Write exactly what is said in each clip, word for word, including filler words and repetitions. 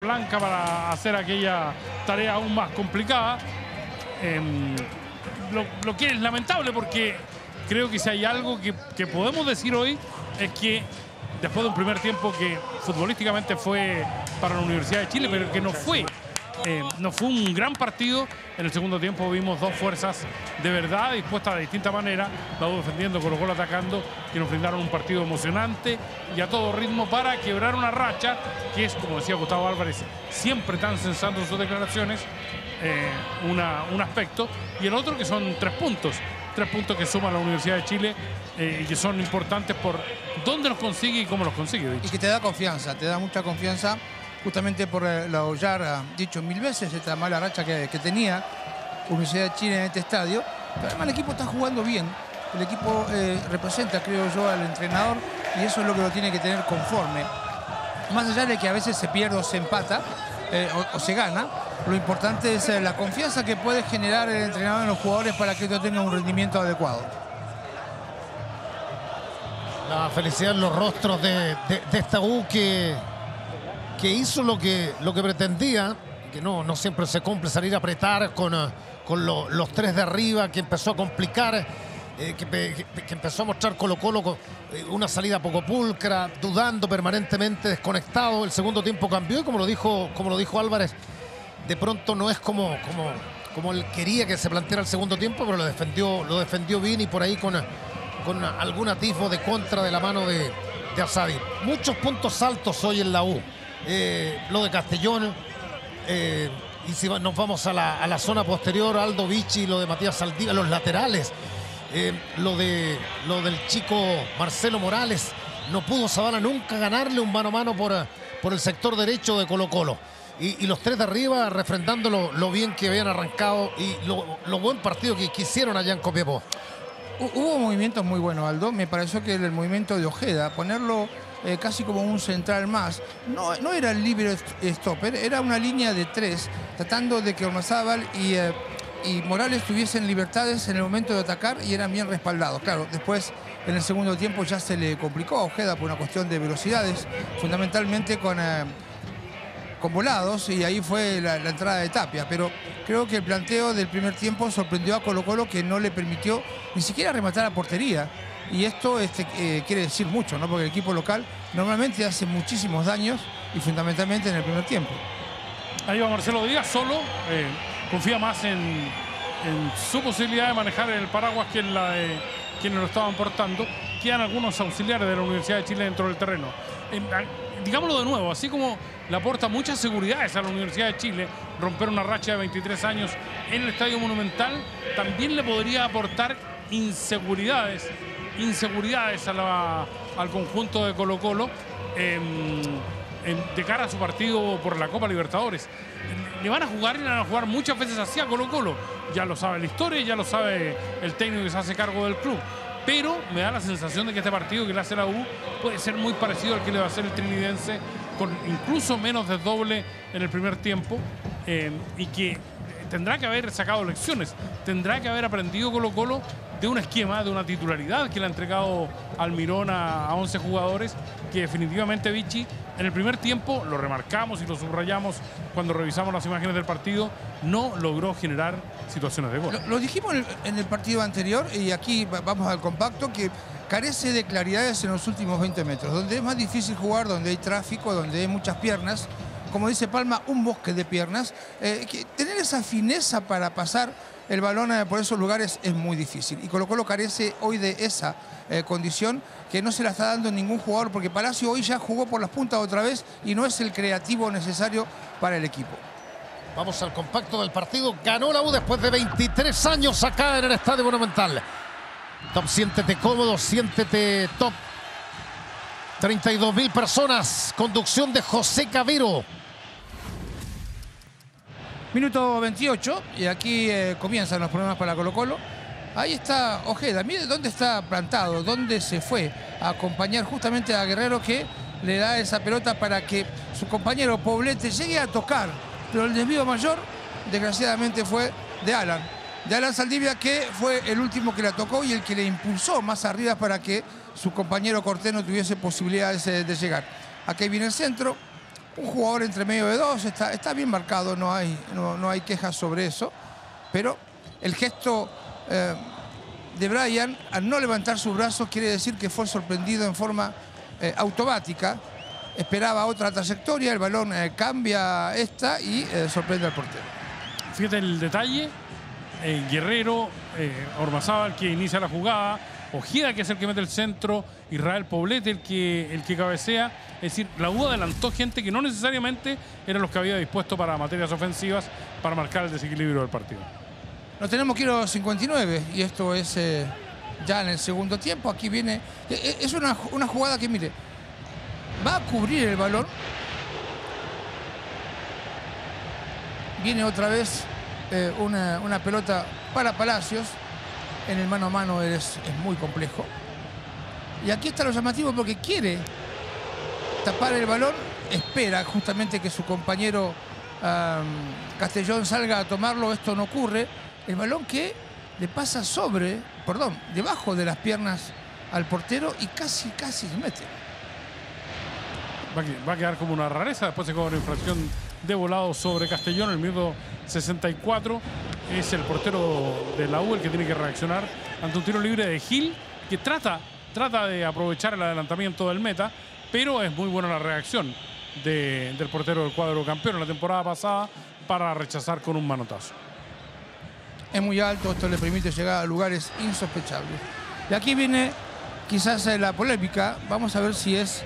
blanca para hacer aquella tarea aún más complicada. Eh, lo, lo que es lamentable, porque creo que si hay algo que, que podemos decir hoy es que después de un primer tiempo que futbolísticamente fue para la Universidad de Chile, pero que no fue, eh, no fue un gran partido. En el segundo tiempo vimos dos fuerzas de verdad dispuestas de distinta manera, la U defendiendo, Colo-Colo atacando, que nos brindaron un partido emocionante y a todo ritmo para quebrar una racha que es, como decía Gustavo Álvarez, siempre tan sensato en sus declaraciones, eh, una, un aspecto, y el otro que son tres puntos. Tres puntos que suma la Universidad de Chile eh, y que son importantes por dónde los consigue y cómo los consigue. Y que te da confianza, te da mucha confianza, justamente por lo ya dicho mil veces, esta mala racha que, que tenía Universidad de Chile en este estadio. Pero además el equipo está jugando bien, el equipo eh, representa, creo yo, al entrenador, y eso es lo que lo tiene que tener conforme. Más allá de que a veces se pierde o se empata eh, o, o se gana, lo importante es eh, la confianza que puede generar el entrenador en los jugadores para que ellos tengan un rendimiento adecuado. La felicidad en los rostros de, de, de esta U que, que hizo lo que, lo que pretendía, que no, no siempre se cumple, salir a apretar con, con lo, los tres de arriba, que empezó a complicar, eh, que, que, que empezó a mostrar Colo-Colo con eh, una salida poco pulcra, dudando permanentemente, desconectado. El segundo tiempo cambió y como lo dijo, como lo dijo Álvarez, de pronto no es como, como, como él quería que se planteara el segundo tiempo, pero lo defendió, lo defendió bien y por ahí con, con algún atisbo de contra de la mano de, de Asadi. Muchos puntos altos hoy en la U. Eh, lo de Castellón, eh, y si nos vamos a la, a la zona posterior, Aldo Vicci, lo de Matías Saldívar, los laterales, eh, lo, de, lo del chico Marcelo Morales. No pudo Zavala nunca ganarle un mano a mano por, por el sector derecho de Colo-Colo. Y, y los tres de arriba refrendando lo, lo bien que habían arrancado y lo, lo buen partido que, que hicieron allá en Copiapó. Hubo movimientos muy buenos, Aldo. Me pareció que el movimiento de Ojeda, ponerlo eh, casi como un central más, no, no era el libre stopper, era una línea de tres, tratando de que Ormazábal y, eh, y Morales tuviesen libertades en el momento de atacar y eran bien respaldados. Claro, después en el segundo tiempo ya se le complicó a Ojeda por una cuestión de velocidades, fundamentalmente con... Eh, con volados, y ahí fue la, la entrada de Tapia, pero creo que el planteo del primer tiempo sorprendió a Colo-Colo, que no le permitió ni siquiera rematar a portería, y esto este, eh, quiere decir mucho, ¿no? Porque el equipo local normalmente hace muchísimos daños y fundamentalmente en el primer tiempo. Ahí va Marcelo Díaz solo, eh, confía más en, en su posibilidad de manejar el paraguas que en la de quienes lo estaban portando. Quedan algunos auxiliares de la Universidad de Chile dentro del terreno. Eh, digámoslo de nuevo, así como le aporta muchas seguridades a la Universidad de Chile romper una racha de veintitrés años en el Estadio Monumental, también le podría aportar inseguridades, inseguridades a la, al conjunto de Colo-Colo eh, de cara a su partido por la Copa Libertadores. Le van a jugar y le van a jugar muchas veces así a Colo-Colo. Ya lo sabe la historia, ya lo sabe el técnico que se hace cargo del club. Pero me da la sensación de que este partido que le hace la U puede ser muy parecido al que le va a hacer el trinidense, con incluso menos de doble en el primer tiempo, eh, y que tendrá que haber sacado lecciones, tendrá que haber aprendido Colo-Colo de un esquema, de una titularidad que le ha entregado Almirón a, a once jugadores, que definitivamente Vicci en el primer tiempo, lo remarcamos y lo subrayamos cuando revisamos las imágenes del partido, no logró generar situaciones de gol. Lo, lo dijimos en el, en el partido anterior, y aquí vamos al compacto, que carece de claridades en los últimos veinte metros, donde es más difícil jugar, donde hay tráfico, donde hay muchas piernas. Como dice Palma, un bosque de piernas. Eh, que tener esa fineza para pasar el balón eh, por esos lugares es muy difícil. Y Colo-Colo carece hoy de esa eh, condición que no se la está dando ningún jugador, porque Palacio hoy ya jugó por las puntas otra vez y no es el creativo necesario para el equipo. Vamos al compacto del partido. Ganó la U después de veintitrés años acá en el Estadio Monumental. Top, siéntete cómodo, siéntete top. treinta y dos mil personas. Conducción de José Cavero. Minuto veintiocho, y aquí eh, comienzan los problemas para Colo-Colo. Ahí está Ojeda. Mire dónde está plantado, dónde se fue a acompañar justamente a Guerrero, que le da esa pelota para que su compañero Poblete llegue a tocar. Pero el desvío mayor, desgraciadamente, fue de Alan. De Alan Saldivia, que fue el último que la tocó y el que le impulsó más arriba para que su compañero Cortés no tuviese posibilidades de llegar. Aquí viene el centro. un jugador entre medio de dos, está, está bien marcado, no hay, no, no hay quejas sobre eso, pero el gesto eh, de Bryan, al no levantar sus brazos, quiere decir que fue sorprendido en forma eh, automática, esperaba otra trayectoria, el balón eh, cambia esta y eh, sorprende al portero. Fíjate el detalle, eh, Guerrero, eh, Ormazábal que inicia la jugada, Ojeda que es el que mete el centro, Israel Poblete el que, el que cabecea. Es decir, la U adelantó gente que no necesariamente eran los que había dispuesto para materias ofensivas para marcar el desequilibrio del partido. Nos tenemos que ir a los cincuenta y nueve y esto es eh, ya en el segundo tiempo. Aquí viene, eh, es una, una jugada que, mire, va a cubrir el balón. Viene otra vez eh, una, una pelota para Palacios. En el mano a mano es, es muy complejo. Y aquí está lo llamativo porque quiere tapar el balón. Espera justamente que su compañero um, Castellón salga a tomarlo. Esto no ocurre. El balón que le pasa sobre, perdón, debajo de las piernas al portero y casi, casi se mete. Va a, va a quedar como una rareza. Después se cobra una infracción de volado sobre Castellón. El minuto sesenta y cuatro es el portero de la U el que tiene que reaccionar ante un tiro libre de Gil, que trata, trata de aprovechar el adelantamiento del meta, pero es muy buena la reacción de, del portero del cuadro campeón en la temporada pasada para rechazar con un manotazo. Es muy alto, esto le permite llegar a lugares insospechables. Y aquí viene quizás la polémica. Vamos a ver si es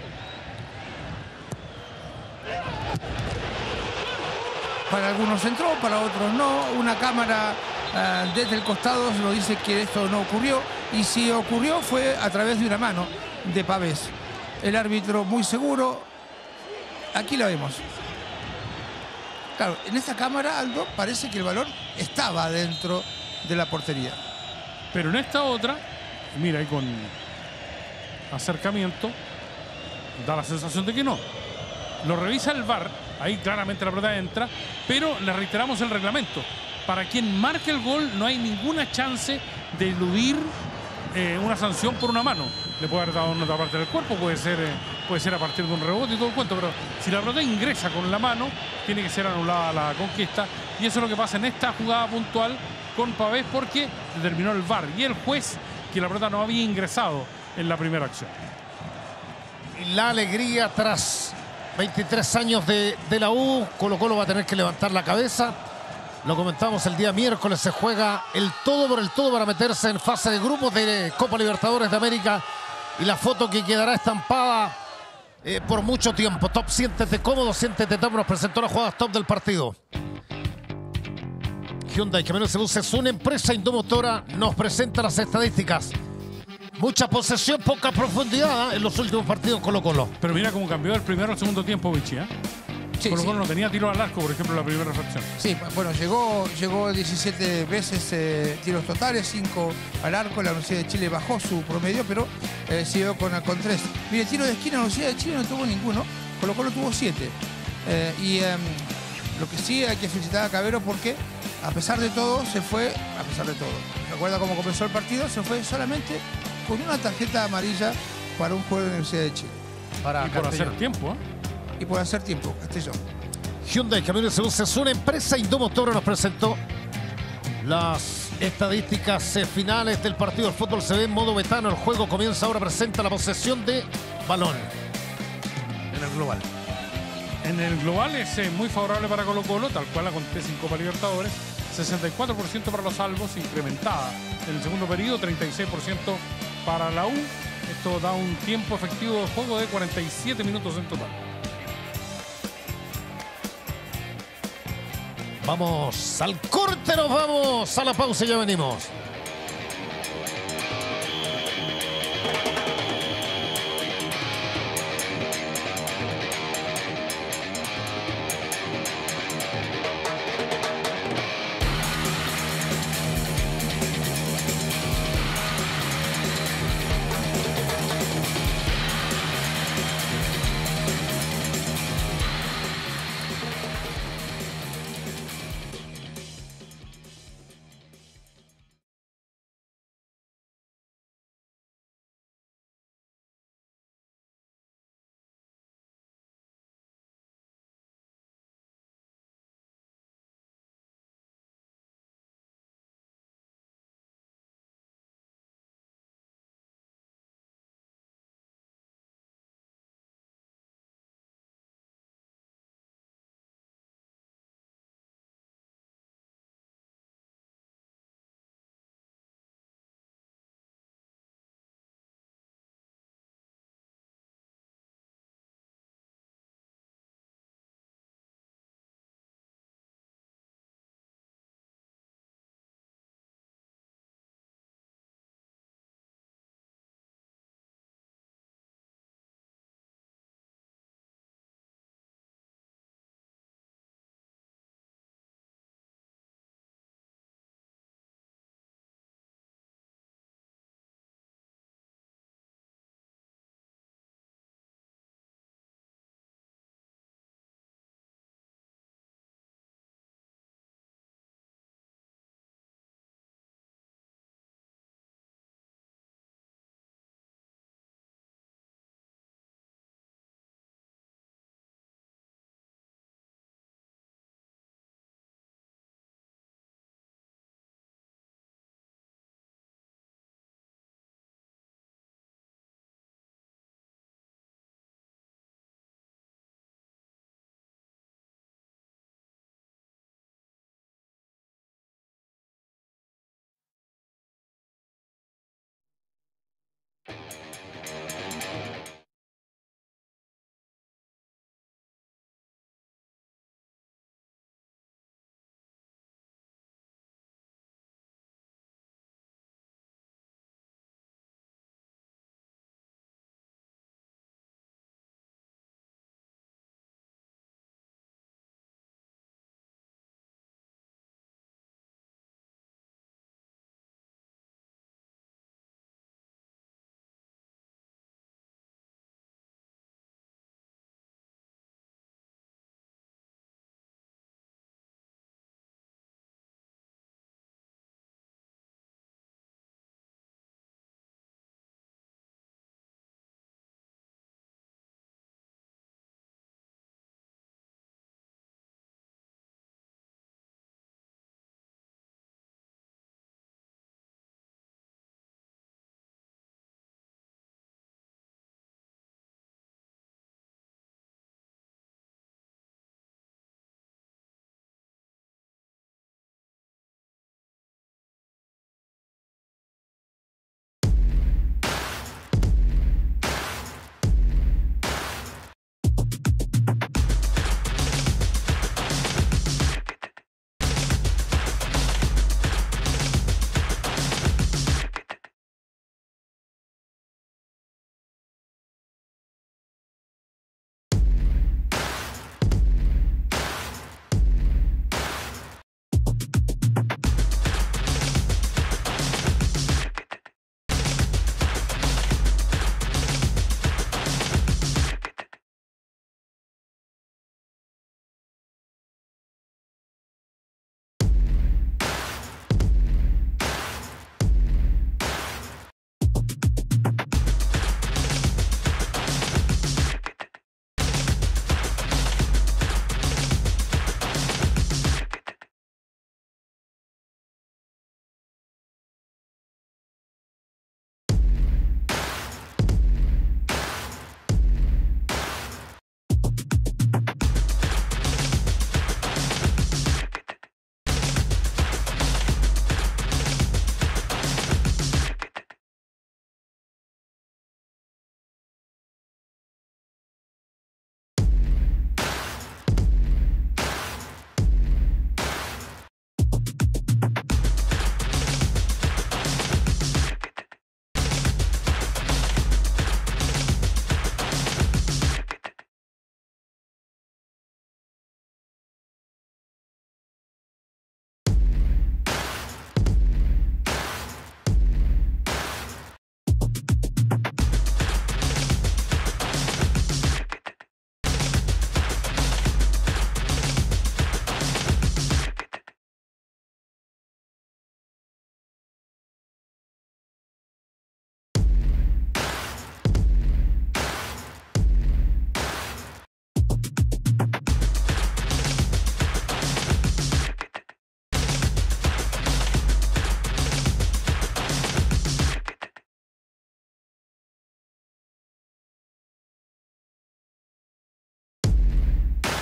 para algunos entró, para otros no. Una cámara uh, desde el costado nos dice que esto no ocurrió. Y si ocurrió fue a través de una mano de Pavés. El árbitro muy seguro. Aquí lo vemos. Claro, en esta cámara, Aldo, parece que el balón estaba dentro de la portería. Pero en esta otra, mira, ahí con acercamiento, da la sensación de que no. Lo revisa el V A R, ahí claramente la pelota entra, pero le reiteramos el reglamento. Para quien marque el gol no hay ninguna chance de eludir eh, una sanción por una mano. Le puede haber dado en otra parte del cuerpo, puede ser, eh, puede ser a partir de un rebote y todo el cuento, pero si la pelota ingresa con la mano, tiene que ser anulada la conquista. Y eso es lo que pasa en esta jugada puntual con Pavés, porque determinó el V A R y el juez que la pelota no había ingresado en la primera acción. La alegría tras veintitrés años de, de la U. Colo-Colo va a tener que levantar la cabeza. Lo comentamos el día miércoles, se juega el todo por el todo para meterse en fase de grupos de Copa Libertadores de América. Y la foto que quedará estampada eh, por mucho tiempo. Top, siéntete cómodo, siéntete top. Nos presentó las jugadas top del partido. Hyundai Camiones y Buses es una empresa indomotora. Nos presenta las estadísticas. Mucha posesión, poca profundidad ¿eh? en los últimos partidos Colo-Colo. Pero mira cómo cambió del primero al segundo tiempo, Vichy, ¿eh? Sí, Colo-Colo sí. no tenía tiro al arco, por ejemplo, en la primera fracción. Sí, bueno, llegó, llegó diecisiete veces eh, tiros totales, cinco al arco. La Universidad de Chile bajó su promedio, pero eh, siguió con, con tres. Mire, tiro de esquina, la Universidad de Chile no tuvo ninguno. Colo-Colo tuvo siete. Eh, y eh, lo que sí hay que felicitar a Cabero porque, a pesar de todo, se fue, a pesar de todo, recuerda cómo comenzó el partido, se fue solamente con una tarjeta amarilla para un juego de la Universidad de Chile. Para Y por Castellón. hacer tiempo, ¿eh? Y por hacer tiempo, Castellón. Hyundai Camiones y Buses es una empresa indomotora. Nos presentó las estadísticas eh, finales del partido. El fútbol se ve en modo betano. El juego comienza ahora. Presenta la posesión de balón en el global. En el global es eh, muy favorable para Colo-Colo, tal cual acontece en Copa Libertadores. sesenta y cuatro por ciento para los salvos, incrementada en el segundo periodo, treinta y seis por ciento para la U. Esto da un tiempo efectivo de juego de cuarenta y siete minutos en total. Vamos al corte, nos vamos a la pausa y ya venimos.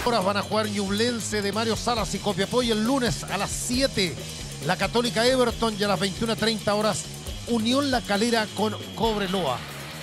horas van a jugar Ñublense de Mario Salas y Copiapó, y el lunes a las siete la Católica Everton, y a las veintiuna treinta horas Unión La Calera con Cobreloa.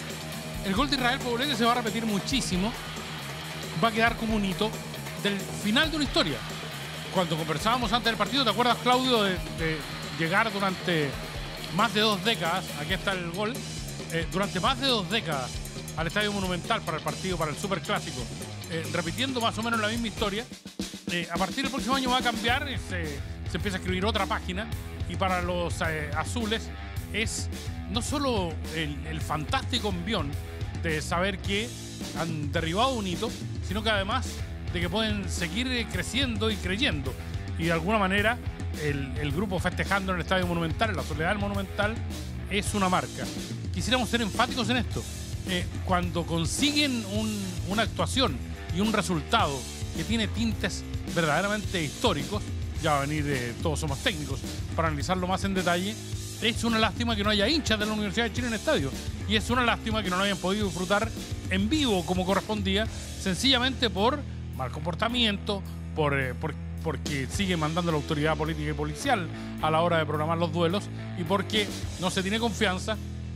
El gol de Israel Poblete se va a repetir muchísimo. Va a quedar como un hito del final de una historia. Cuando conversábamos antes del partido, ¿te acuerdas, Claudio, de, de llegar durante más de dos décadas? Aquí está el gol. Eh, durante más de dos décadas al Estadio Monumental para el partido, para el Superclásico, eh, repitiendo más o menos la misma historia. Eh, a partir del próximo año va a cambiar, eh, se, se empieza a escribir otra página, y para los eh, azules es no solo el, el fantástico envión de saber que han derribado un hito, sino que además de que pueden seguir creciendo y creyendo. Y de alguna manera el, el grupo festejando en el Estadio Monumental, en la soledad del Monumental, es una marca. Quisiéramos ser enfáticos en esto. Eh, cuando consiguen un, una actuación y un resultado que tiene tintes verdaderamente históricos, ya va a venir eh, Todos Somos Técnicos para analizarlo más en detalle. Es una lástima que no haya hinchas de la Universidad de Chile en el estadio, y es una lástima que no lo hayan podido disfrutar en vivo como correspondía, sencillamente por mal comportamiento, por, eh, por, porque sigue mandando la autoridad política y policial a la hora de programar los duelos, y porque no se tiene confianza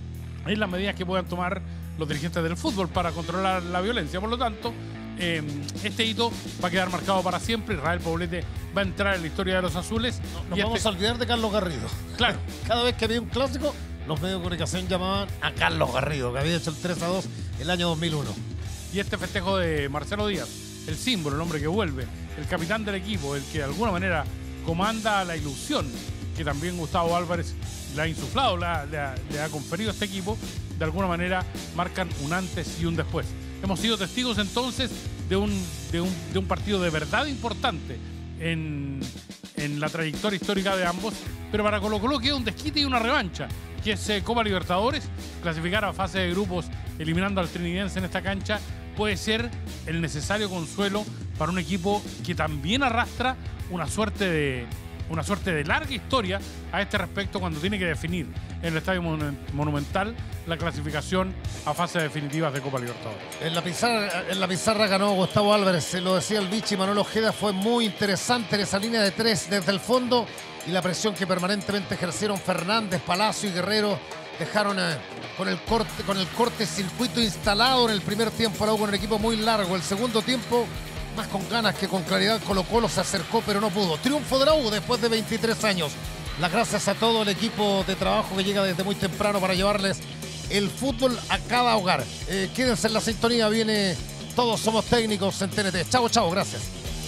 en las medidas que puedan tomar los dirigentes del fútbol para controlar la violencia. Por lo tanto, eh, este hito va a quedar marcado para siempre. Israel Poblete va a entrar en la historia de los azules. No, nos y vamos este... a olvidar de Carlos Garrido. Claro. Cada vez que había un clásico, los medios de comunicación llamaban a Carlos Garrido, que había hecho el tres a dos el año dos mil uno. Y este festejo de Marcelo Díaz, el símbolo, el hombre que vuelve, el capitán del equipo, el que de alguna manera comanda la ilusión que también Gustavo Álvarez le ha insuflado, le ha, le ha, le ha conferido a este equipo, de alguna manera marcan un antes y un después. Hemos sido testigos entonces de un, de un, de un partido de verdad importante en, en la trayectoria histórica de ambos, pero para Colo Colo queda un desquite y una revancha, que es eh, Copa Libertadores. Clasificar a fase de grupos eliminando al Trinidense en esta cancha puede ser el necesario consuelo para un equipo que también arrastra una suerte de, una suerte de larga historia a este respecto, cuando tiene que definir en el Estadio Monumental la clasificación a fases definitivas de Copa Libertadores. En la pizarra, en la pizarra ganó Gustavo Álvarez, se lo decía el Vichy. Manuel Ojeda fue muy interesante en esa línea de tres desde el fondo, y la presión que permanentemente ejercieron Fernández, Palacio y Guerrero dejaron eh, con el corte con el corte circuito instalado en el primer tiempo, luego con el equipo muy largo. El segundo tiempo, más con ganas que con claridad, Colo Colo se acercó pero no pudo. Triunfo de la U después de veintitrés años. Las gracias a todo el equipo de trabajo que llega desde muy temprano para llevarles el fútbol a cada hogar. Eh, quédense en la sintonía, viene Todos Somos Técnicos en T N T. Chao, chao, gracias.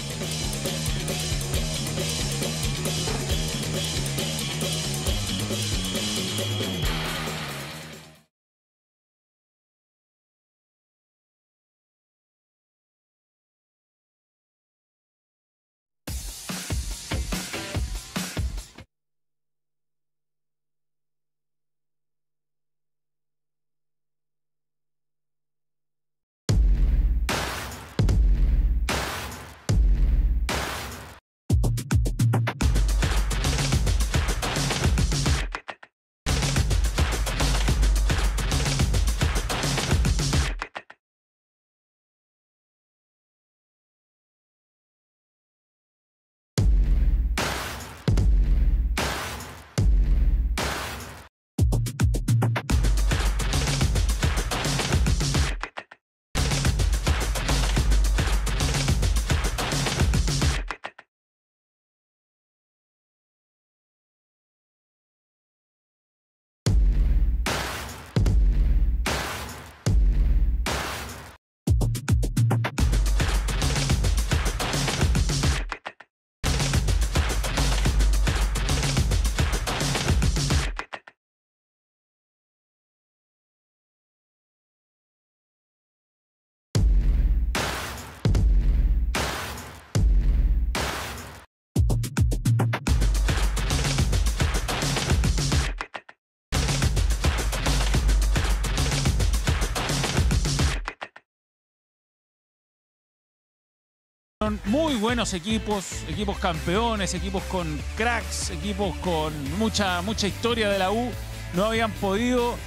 Son muy buenos equipos, equipos campeones, equipos con cracks, equipos con mucha, mucha historia de la U. No habían podido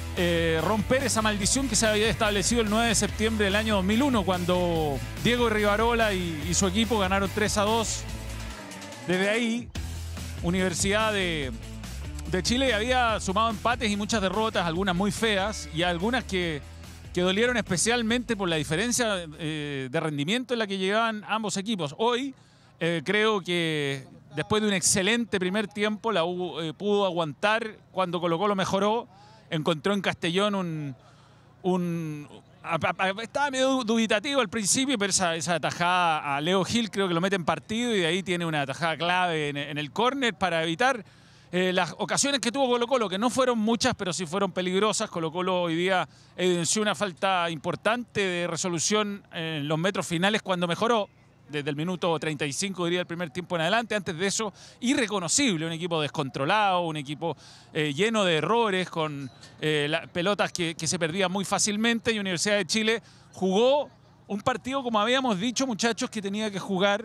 eh, romper esa maldición que se había establecido el nueve de septiembre del año dos mil uno, cuando Diego Rivarola y, y su equipo ganaron tres a dos. Desde ahí, Universidad de, de Chile había sumado empates y muchas derrotas, algunas muy feas y algunas que, que dolieron especialmente por la diferencia eh, de rendimiento en la que llegaban ambos equipos. Hoy eh, creo que después de un excelente primer tiempo, la U eh, pudo aguantar cuando Colo-Colo mejoró. Encontró en Castellón un... un a, a, estaba medio dubitativo al principio, pero esa, esa atajada a Leo Gil creo que lo mete en partido y de ahí tiene una atajada clave en, en el córner para evitar eh, las ocasiones que tuvo Colo-Colo, que no fueron muchas, pero sí fueron peligrosas. Colo-Colo hoy día evidenció una falta importante de resolución en los metros finales cuando mejoró. Desde el minuto treinta y cinco, diría, el primer tiempo en adelante. Antes de eso, irreconocible, un equipo descontrolado, un equipo eh, lleno de errores, con eh, la, pelotas que, que se perdían muy fácilmente. Y Universidad de Chile jugó un partido, como habíamos dicho, muchachos, que tenía que jugar,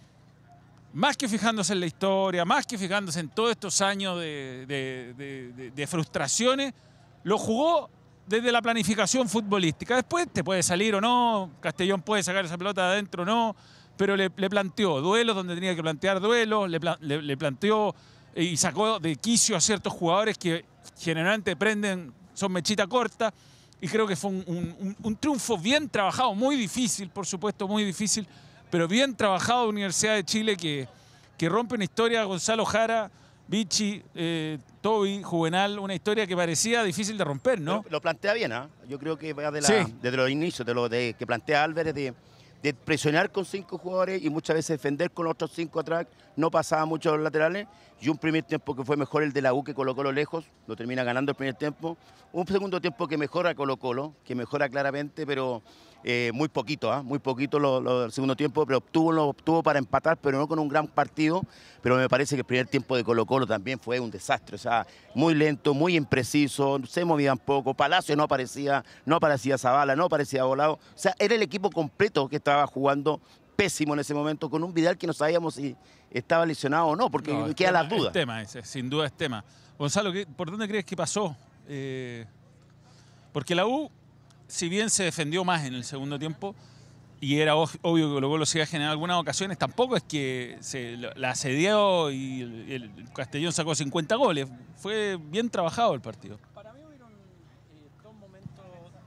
más que fijándose en la historia, más que fijándose en todos estos años de, de, de, de, de frustraciones, lo jugó desde la planificación futbolística. Después te puede salir o no, Castellón puede sacar esa pelota de adentro o no, pero le, le planteó duelos donde tenía que plantear duelos, le, le, le planteó y sacó de quicio a ciertos jugadores que generalmente prenden, son mechita corta, y creo que fue un, un, un triunfo bien trabajado, muy difícil, por supuesto, muy difícil, pero bien trabajado de Universidad de Chile que, que rompe una historia, Gonzalo Jara, Vichy, eh, Toby, Juvenal, una historia que parecía difícil de romper, ¿no? Lo, lo plantea bien, ¿ah? ¿eh? Yo creo que va de la, sí. desde los inicios, de lo de, que plantea Álvarez, de, de presionar con cinco jugadores y muchas veces defender con otros cinco atrás, no pasaba mucho a los laterales, y un primer tiempo que fue mejor el de la U, que Colo-Colo lejos, lo termina ganando el primer tiempo, un segundo tiempo que mejora Colo-Colo, que mejora claramente, pero eh, muy poquito, ¿ah? ¿eh? Muy poquito lo, lo del segundo tiempo, pero obtuvo, lo obtuvo para empatar, pero no con un gran partido, pero me parece que el primer tiempo de Colo-Colo también fue un desastre, o sea, muy lento, muy impreciso, se movían poco, Palacio no aparecía, no aparecía Zavala, no aparecía Volado, o sea, era el equipo completo que estaba jugando pésimo en ese momento, con un Vidal que no sabíamos si estaba lesionado o no, porque no, quedan las tema, dudas. Es tema ese, sin duda es tema. Gonzalo, ¿por dónde crees que pasó? Eh, porque la U, si bien se defendió más en el segundo tiempo, y era obvio que Colo-Colo se iba a generar algunas ocasiones, tampoco es que se la asedió y el, el Castellón sacó cincuenta goles. Fue bien trabajado el partido. Para mí hubieron eh, dos momentos...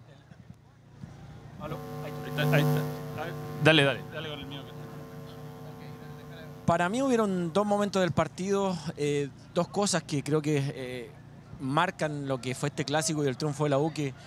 ¿Aló? Ahí está. Ahí está. Dale, dale, dale con el mío. Para mí hubieron dos momentos del partido, eh, dos cosas que creo que eh, marcan lo que fue este clásico y el triunfo de la U, que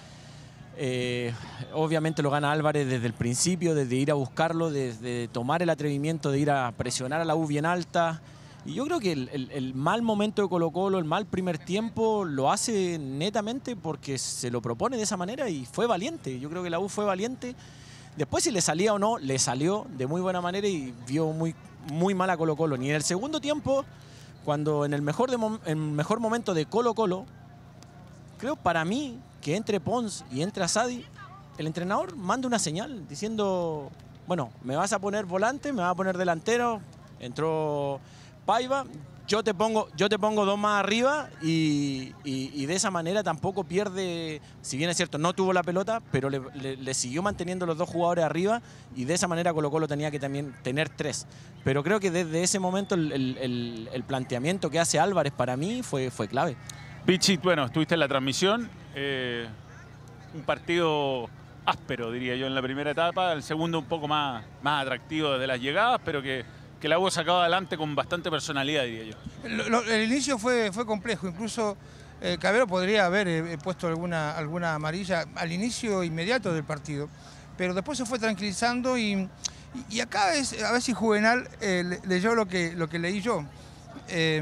eh, obviamente lo gana Álvarez desde el principio, desde ir a buscarlo, desde tomar el atrevimiento de ir a presionar a la U bien alta. Y yo creo que el, el, el mal momento de Colo-Colo, el mal primer tiempo, lo hace netamente porque se lo propone de esa manera y fue valiente. Yo creo que la U fue valiente. Después, si le salía o no, le salió de muy buena manera y vio muy, muy mal a Colo-Colo. Ni en el segundo tiempo, cuando en el mejor, de en el mejor momento de Colo-Colo, creo para mí que entre Pons y entre Asadi, el entrenador manda una señal diciendo, bueno, me vas a poner volante, me vas a poner delantero. Entró Paiva, yo te pongo, yo te pongo dos más arriba y, y, y de esa manera tampoco pierde, si bien es cierto, no tuvo la pelota, pero le, le, le siguió manteniendo los dos jugadores arriba y de esa manera Colo-Colo tenía que también tener tres. Pero creo que desde ese momento el, el, el, el planteamiento que hace Álvarez para mí fue, fue clave. Vichy, bueno, estuviste en la transmisión, eh, un partido áspero, diría yo, en la primera etapa, el segundo un poco más, más atractivo desde las llegadas, pero que... que la U sacado adelante con bastante personalidad, diría yo. El, lo, el inicio fue, fue complejo, incluso eh, Cabero podría haber eh, puesto alguna, alguna amarilla al inicio inmediato del partido, pero después se fue tranquilizando y, y, y acá es, a ver si Juvenal eh, le, leyó lo que, lo que leí yo. Eh,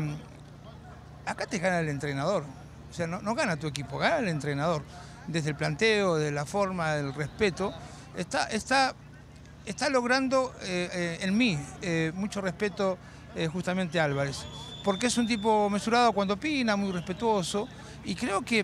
acá te gana el entrenador, o sea, no, no gana tu equipo, gana el entrenador, desde el planteo, de la forma, del respeto, está... está Está logrando eh, eh, en mí eh, mucho respeto eh, justamente a Álvarez, porque es un tipo mesurado cuando opina, muy respetuoso, y creo que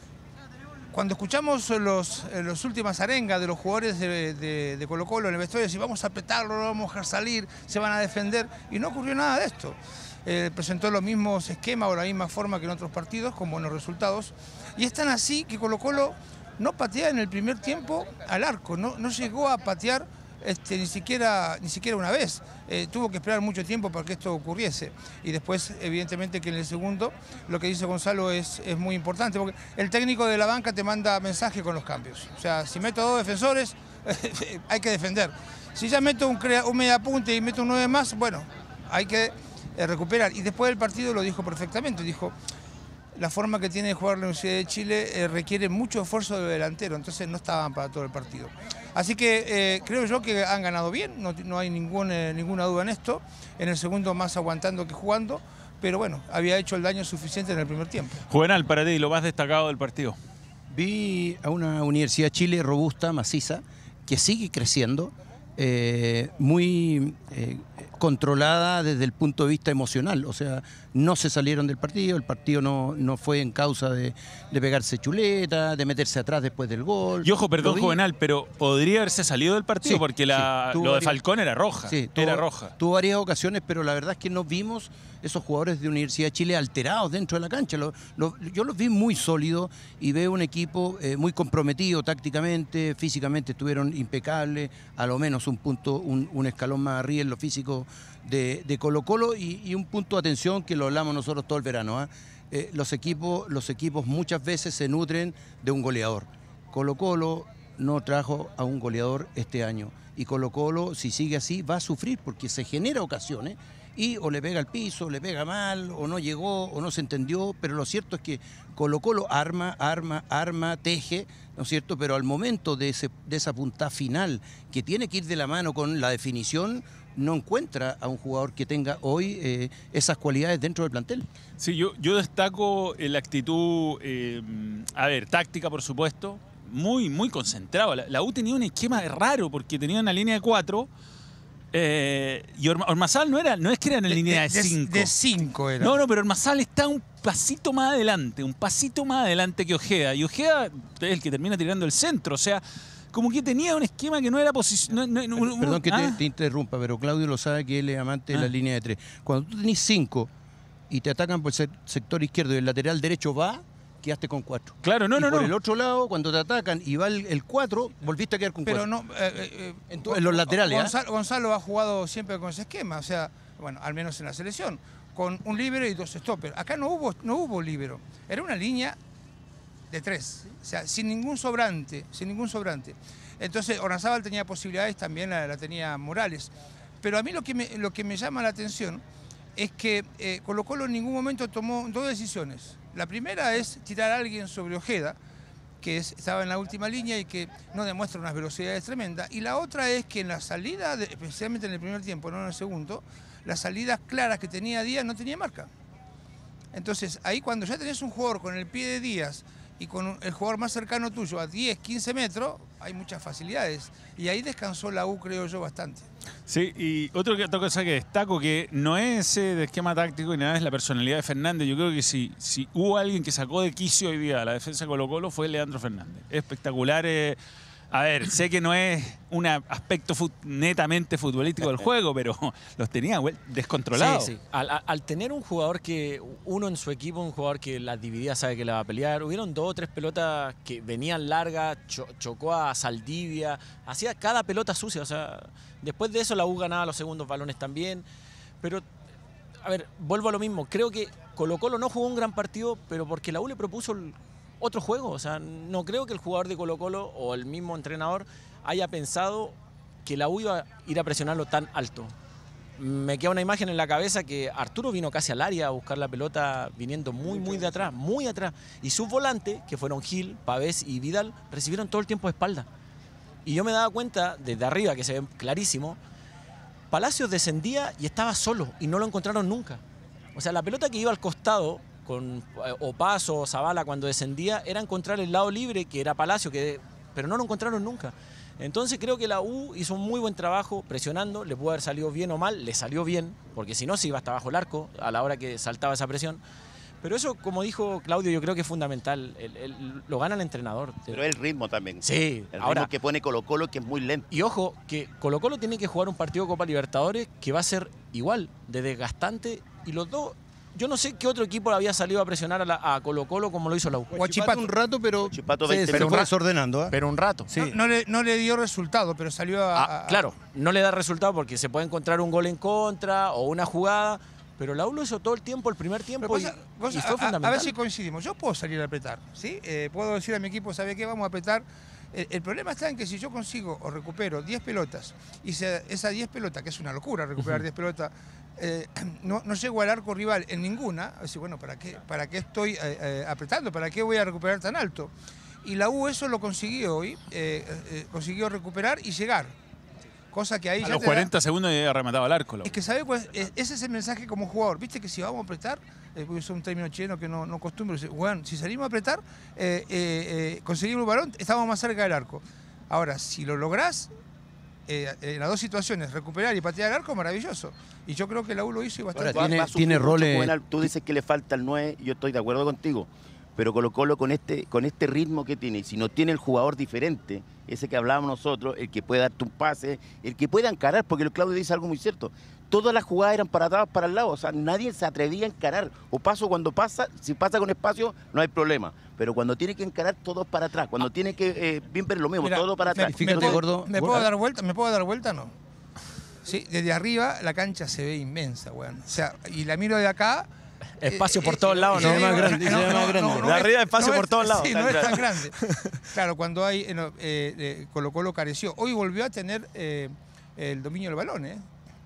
cuando escuchamos los, los últimas arengas de los jugadores de, de, de Colo-Colo en el vestuario, si vamos a apretarlo, no vamos a dejar salir, se van a defender, y no ocurrió nada de esto. eh, presentó los mismos esquemas o la misma forma que en otros partidos, con buenos resultados. Y es tan así que Colo-Colo no patea en el primer tiempo al arco, no, no llegó a patear Este, ni, siquiera, ni siquiera una vez. Eh, tuvo que esperar mucho tiempo para que esto ocurriese. Y después, evidentemente, que en el segundo, lo que dice Gonzalo es, es muy importante, porque el técnico de la banca te manda mensaje con los cambios. O sea, si meto dos defensores, hay que defender. Si ya meto un, un mediapunte y meto un nueve más, bueno, hay que eh, recuperar. Y después del partido lo dijo perfectamente, dijo... La forma que tiene de jugar la Universidad de Chile eh, requiere mucho esfuerzo del delantero, entonces no estaban para todo el partido. Así que eh, creo yo que han ganado bien, no, no hay ningún, eh, ninguna duda en esto. En el segundo más aguantando que jugando, pero bueno, había hecho el daño suficiente en el primer tiempo. Juvenal, para ti, lo más destacado del partido. Vi a una Universidad de Chile robusta, maciza, que sigue creciendo, eh, muy eh, controlada desde el punto de vista emocional. O sea, no se salieron del partido, el partido no, no fue en causa de, de pegarse chuleta, de meterse atrás después del gol. Y ojo, perdón, Juvenal, pero podría haberse salido del partido sí, porque la, sí, lo de varias, Falcón era roja. Sí, tuvo, era roja. Tuvo varias ocasiones, pero la verdad es que no vimos esos jugadores de Universidad de Chile alterados dentro de la cancha. Lo, lo, yo los vi muy sólidos y veo un equipo eh, muy comprometido tácticamente, físicamente estuvieron impecables, a lo menos un punto, un, un escalón más arriba en lo físico de, de Colo-Colo y, y un punto de atención que lo hablamos nosotros todo el verano. ¿eh? Eh, los, equipos, los equipos muchas veces se nutren de un goleador. Colo-Colo no trajo a un goleador este año y Colo-Colo, si sigue así, va a sufrir porque se genera ocasiones y o le pega al piso, o le pega mal, o no llegó, o no se entendió, pero lo cierto es que Colo-Colo arma, arma, arma, teje, ¿no es cierto? Pero al momento de, ese, de esa puntada final, que tiene que ir de la mano con la definición, no encuentra a un jugador que tenga hoy eh, esas cualidades dentro del plantel. Sí, yo, yo destaco la actitud, eh, a ver, táctica, por supuesto, muy, muy concentrado. La, la U tenía un esquema raro porque tenía una línea de cuatro. Eh, y Ormazal no era, no es que era en la línea de cinco. De cinco era. No, no, pero Ormazal está un pasito más adelante, un pasito más adelante que Ojeda. Y Ojeda es el que termina tirando el centro. O sea, como que tenía un esquema que no era posición. No, no, Perdón, perdón que ah. te, te interrumpa, pero Claudio lo sabe que él es amante ah. de la línea de tres. Cuando tú tenés cinco y te atacan por el sector izquierdo y el lateral derecho va, quedaste con cuatro. Claro, no, y no, por no. el otro lado, cuando te atacan y va el, el cuatro, volviste a quedar con Pero cuatro. no, eh, eh, en, tu, en los laterales. Gonzalo, ¿eh? Gonzalo ha jugado siempre con ese esquema, o sea, bueno, al menos en la selección, con un líbero y dos stoppers. Acá no hubo, no hubo líbero, era una línea de tres, o sea, sin ningún sobrante, sin ningún sobrante. Entonces, Ornazábal tenía posibilidades, también la, la tenía Morales. Pero a mí lo que me, lo que me llama la atención es que eh, Colo-Colo en ningún momento tomó dos decisiones. La primera es tirar a alguien sobre Ojeda, que es, estaba en la última línea y que no demuestra unas velocidades tremendas. Y la otra es que en la salida, de, especialmente en el primer tiempo, no en el segundo, las salidas claras que tenía Díaz no tenía marca. Entonces, ahí cuando ya tenés un jugador con el pie de Díaz y con el jugador más cercano tuyo a diez, quince metros, hay muchas facilidades. Y ahí descansó la U, creo yo, bastante. Sí, y otro que, otra cosa que destaco que no es ese de esquema táctico y nada, es la personalidad de Fernández. Yo creo que si, si hubo alguien que sacó de quicio hoy día la defensa de Colo-Colo fue Leandro Fernández. Espectacular. Eh, a ver, sé que no es un aspecto fut, netamente futbolístico del juego, pero los tenía descontrolados. Sí, sí. Al, al tener un jugador que, uno en su equipo, un jugador que las dividía, sabe que la va a pelear, hubieron dos o tres pelotas que venían largas, cho, chocó a Saldivia, hacía cada pelota sucia, o sea, después de eso la U ganaba los segundos balones también, pero, a ver, vuelvo a lo mismo, creo que Colo-Colo no jugó un gran partido, pero porque la U le propuso el, otro juego, o sea, no creo que el jugador de Colo-Colo o el mismo entrenador haya pensado que la U iba a ir a presionarlo tan alto. Me queda una imagen en la cabeza que Arturo vino casi al área a buscar la pelota viniendo muy, muy de atrás, muy atrás. Y sus volantes, que fueron Gil, Pavés y Vidal, recibieron todo el tiempo de espalda. Y yo me daba cuenta, desde arriba, que se ve clarísimo, Palacios descendía y estaba solo y no lo encontraron nunca. O sea, la pelota que iba al costado con Opaso o Zavala cuando descendía, era encontrar el lado libre, que era Palacio, que, pero no lo encontraron nunca. Entonces creo que la U hizo un muy buen trabajo presionando, le pudo haber salido bien o mal, le salió bien, porque si no se iba hasta bajo el arco a la hora que saltaba esa presión. Pero eso, como dijo Claudio, yo creo que es fundamental. El, el, lo gana el entrenador. Pero el ritmo también. Sí, el ahora, ritmo que pone Colo-Colo, que es muy lento. Y ojo, que Colo-Colo tiene que jugar un partido de Copa Libertadores que va a ser igual, de desgastante. Y los dos, yo no sé qué otro equipo había salido a presionar a, la, a Colo-Colo como lo hizo la U. Huachipato un rato, pero Huachipato se, veinte se minutos. fue desordenando. ¿eh? Pero un rato. Sí. No, no le, no le dio resultado, pero salió a... Ah, a- claro, no le da resultado porque se puede encontrar un gol en contra o una jugada, pero la U lo hizo todo el tiempo, el primer Pero tiempo, y, cosa- y cosa- fue a- a, fundamental. a ver si coincidimos. Yo puedo salir a apretar, ¿sí? Eh, puedo decir a mi equipo, ¿sabe qué? Vamos a apretar. El, el problema está en que si yo consigo o recupero diez pelotas y se, esas diez pelotas, que es una locura recuperar diez pelotas, eh, no, no llego al arco rival en ninguna, así, bueno, ¿para qué, para qué estoy eh, eh, apretando? ¿Para qué voy a recuperar tan alto? Y la U eso lo consiguió hoy, eh, eh, consiguió recuperar y llegar. Cosa que ahí A ya los te da- cuarenta segundos ya remataba el arco. es que, ¿sabes? Pues, eh, ese es el mensaje como jugador. Viste que si vamos a apretar, eh, voy a usar un término chileno que no, no acostumbro, bueno, si salimos a apretar, eh, eh, eh, conseguimos el balón, estamos más cerca del arco. Ahora, si lo lográs, eh, en las dos situaciones, recuperar y patear el arco, maravilloso. Y yo creo que la U lo hizo y bastante. Ahora, tiene- Va a sufrir tiene mucho, roles- Juvenal. Tú dices que le falta el nueve, yo estoy de acuerdo contigo. Pero Colo-Colo con este, con este ritmo que tiene, si no tiene el jugador diferente, ese que hablábamos nosotros, el que puede darte un pase, el que pueda encarar, porque el Claudio dice algo muy cierto. Todas las jugadas eran para atrás, para el lado, o sea, nadie se atrevía a encarar. O paso cuando pasa, si pasa con espacio, no hay problema. Pero cuando tiene que encarar, todo es para atrás. Cuando tiene que, eh, bien ver lo mismo, Mira, todo para me- atrás. me Fíjate, puedo- Gordo, ¿Me Gordo. puedo dar vuelta? ¿Me puedo dar vuelta? No. Sí, desde arriba la cancha se ve inmensa, weón. O sea, y la miro de acá. Espacio eh, por eh, todos lados, y ¿no? yo digo, más grande, se ve más grande. De arriba espacio por es- todos lados. Sí, no es tan grande. Claro, cuando hay. eh, no, eh, eh, Colo-Colo careció. Hoy volvió a tener eh, el dominio del balón, ¿eh?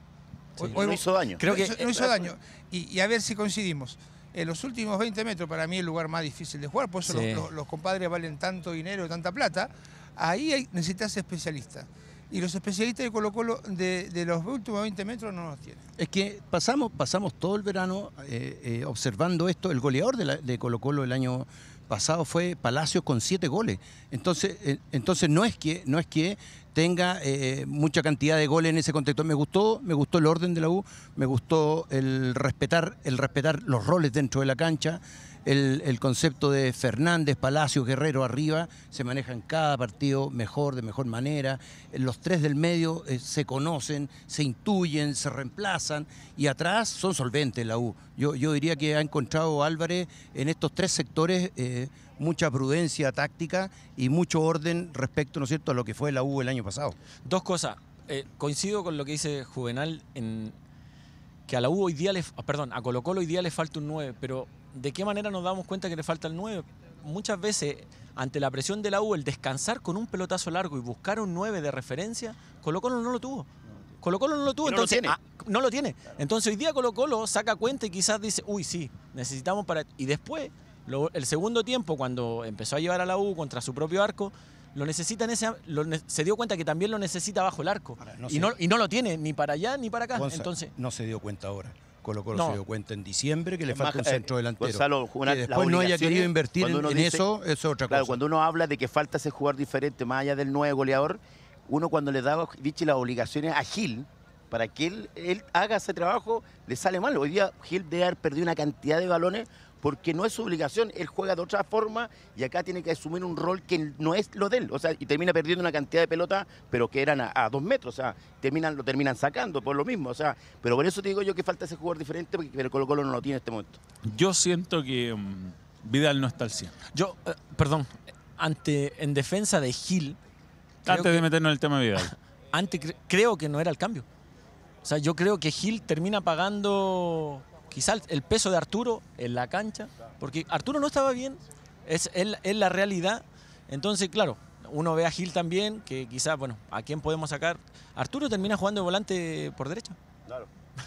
Hoy- No hizo daño. Creo no que- hizo, no hizo daño. Y, y a ver si coincidimos. En los últimos veinte metros, para mí, el lugar más difícil de jugar, por eso Sí. los, los- los compadres valen tanto dinero, tanta plata. Ahí hay, necesitas especialistas. Y los especialistas de Colo-Colo de, de los últimos veinte metros no los tienen. Es que pasamos, pasamos todo el verano eh, eh, observando esto. El goleador de, la- de Colo-Colo el año pasado fue Palacios con siete goles. Entonces, eh, entonces no es que, no es que tenga eh, mucha cantidad de goles en ese contexto. Me gustó, me gustó el orden de la U, me gustó el respetar, el respetar los roles dentro de la cancha. El, el concepto de Fernández, Palacios, Guerrero arriba se maneja en cada partido mejor, de mejor manera. Los tres del medio eh, se conocen, se intuyen, se reemplazan y atrás son solventes la U. Yo, yo diría que ha encontrado Álvarez en estos tres sectores eh, mucha prudencia táctica y mucho orden respecto, ¿no es cierto?, a lo que fue la U el año pasado. Dos cosas. Eh, coincido con lo que dice Juvenal en que a la U hoy día le, perdón, a Colo-Colo hoy día le falta un nueve, pero ¿de qué manera nos damos cuenta que le falta el nueve? Muchas veces, ante la presión de la U, el descansar con un pelotazo largo y buscar un nueve de referencia, Colo-Colo no lo tuvo. Colo-Colo no lo tuvo, Y no lo entonces tiene. ah, no lo tiene. Entonces hoy día Colo-Colo saca cuenta y quizás dice, uy, sí, necesitamos para... Y después, lo- el segundo tiempo, cuando empezó a llevar a la U contra su propio arco, lo necesita en ese, lo ne- se dio cuenta que también lo necesita bajo el arco. Ahora, no y, sé. no, y no lo tiene ni para allá ni para acá. Gonza, Entonces, no se dio cuenta ahora. Colo-Colo No. se dio cuenta en diciembre que le Es falta más, un eh, centro delantero. Gonzalo, Juvenal, que las después no haya obligaciones, querido invertir cuando en, uno en dice- eso, es otra Claro, cosa. cuando uno habla de que falta ese jugador diferente más allá del nueve goleador, uno cuando le da Vichy las obligaciones a Gil, para que él, él haga ese trabajo, le sale mal. Hoy día Gil debe haber perdido una cantidad de balones porque no es su obligación, él juega de otra forma y acá tiene que asumir un rol que no es lo de él, o sea, y termina perdiendo una cantidad de pelotas, pero que eran a, a dos metros, o sea, terminan, lo terminan sacando por lo mismo, o sea, pero por eso te digo yo que falta ese jugador diferente, porque pero Colo-Colo no lo tiene en este momento. Yo siento que mm, Vidal no está al cien. yo, eh, perdón, ante, en defensa de Gil, creo Antes de que- meternos en el tema de Vidal. ante, cre- creo que no era el cambio. O sea, yo creo que Gil termina pagando quizás el peso de Arturo en la cancha, porque Arturo no estaba bien, es, es, es la realidad. Entonces, claro, uno ve a Gil también, que quizás, bueno, ¿a quién podemos sacar? Arturo termina jugando de volante por derecha. Claro.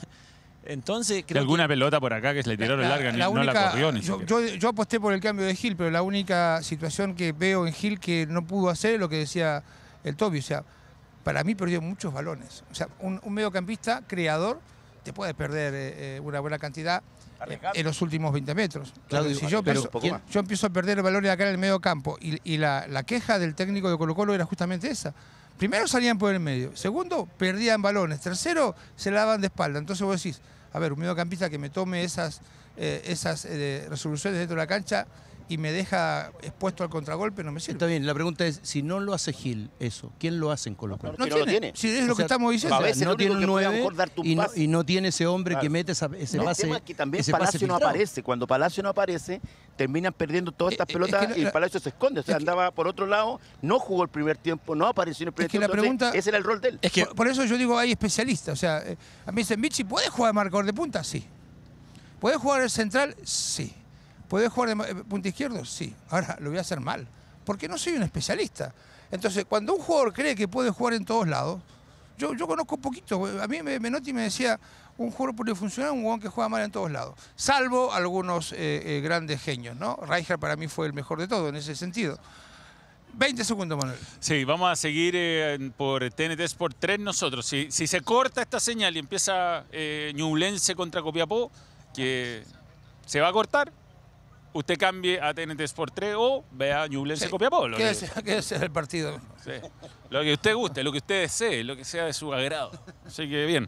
Entonces, Que creo alguna que... pelota por acá que se le tiraron larga, ni- no la corrió ni yo, siquiera. yo, yo aposté por el cambio de Gil, pero la única situación que veo en Gil que no pudo hacer es lo que decía el Tobi. O sea, para mí perdió muchos balones. O sea, un, un mediocampista creador te puede perder eh, eh, una buena cantidad eh, en los últimos veinte metros. Claudio, si yo, pero empiezo, ¿quién- yo empiezo a perder valores acá en el medio campo y, y la, la queja del técnico de Colo-Colo era justamente esa. Primero salían por el medio. Segundo, perdían balones. Tercero, se la daban de espalda. Entonces vos decís, a ver, un mediocampista que me tome esas, eh, esas eh, resoluciones dentro de la cancha y me deja expuesto al contragolpe, no me sirve. Está bien, la pregunta es, si no lo hace Gil, eso, ¿quién lo hace en Colo-Colo? No, no lo tiene. Sí, es O lo sea, que estamos diciendo. a veces no el único tiene un que puede a lo nueve mejor darte un y no, pase. y no tiene ese hombre Claro. que mete esa, ese No, pase. el tema es que también ese Palacio pase no filtrado. aparece. Cuando Palacio no aparece, terminan perdiendo todas estas Eh, eh, pelotas es que la- y Palacio se esconde. O sea, es que- andaba por otro lado, no jugó el primer tiempo, no apareció en el primer Es que la tiempo. entonces, pregunta- ese era el rol de él. Es que Por, por eso yo digo, hay especialistas. O sea, eh, a mí me dicen, Vichy, ¿podés jugar de marcador de punta? Sí. ¿Podés jugar el central? Sí. ¿Podés jugar de ma- eh, punta izquierdo? Sí. Ahora, lo voy a hacer mal. Porque no soy un especialista. Entonces, cuando un jugador cree que puede jugar en todos lados, yo, yo conozco un poquito. A mí me, Menotti me decía, un jugador polifuncional, un jugador que juega mal en todos lados. Salvo algunos eh, eh, grandes genios, ¿no? Rijkaard para mí fue el mejor de todo en ese sentido. veinte segundos, Manuel. Sí, vamos a seguir eh, por T N T Sport tres nosotros. Si, si se corta esta señal y empieza eh, Ñublense contra Copiapó, que se va a cortar, usted cambie a T N T Sport tres o vea Ñublense Sí. Copiapó. Lo que, Quédese, quédese el partido. sí. Lo que usted guste, lo que usted desee, lo que sea de su agrado. Así que bien.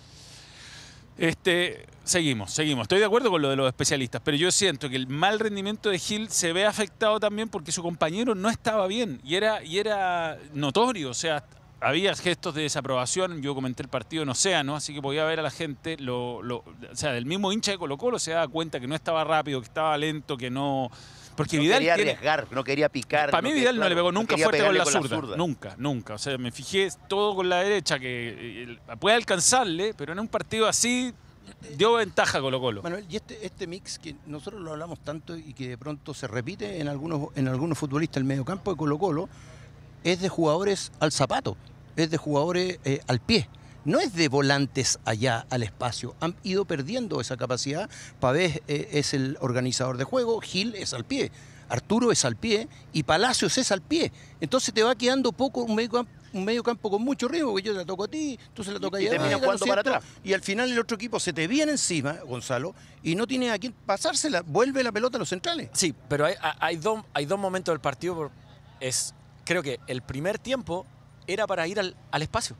Este, seguimos, seguimos. Estoy de acuerdo con lo de los especialistas, pero yo siento que el mal rendimiento de Gil se ve afectado también porque su compañero no estaba bien y era, y era notorio. O sea, había gestos de desaprobación. Yo comenté el partido en Océano, así que podía ver a la gente, lo, lo, o sea, del mismo hincha de Colo-Colo se daba cuenta que no estaba rápido, que estaba lento, que no... Porque no Vidal quería tiene- arriesgar, no quería picar. para mí que- Vidal no claro, le pegó nunca quería fuerte con pegarle la, zurda. Nunca, nunca. O sea, me fijé todo con la derecha, que eh, puede alcanzarle, pero en un partido así dio ventaja a Colo-Colo. Manuel, y este, este mix que nosotros lo hablamos tanto y que de pronto se repite en algunos, en algunos futbolistas, el mediocampo de Colo-Colo es de jugadores al zapato, es de jugadores eh, al pie. No es de volantes allá al espacio. Han ido perdiendo esa capacidad. Pavés eh, es el organizador de juego, Gil es al pie, Arturo es al pie y Palacios es al pie. Entonces te va quedando poco un medio campo, un medio campo con mucho riesgo, porque yo te la toco a ti, tú se la tocas Y a termina ella, jugando ¿no es para cierto? atrás. Y al final el otro equipo se te viene encima, Gonzalo, y no tiene a quién pasársela. Vuelve la pelota a los centrales. sí, pero hay, hay, dos, hay dos momentos del partido. por- Es, creo que el primer tiempo era para ir al, al espacio.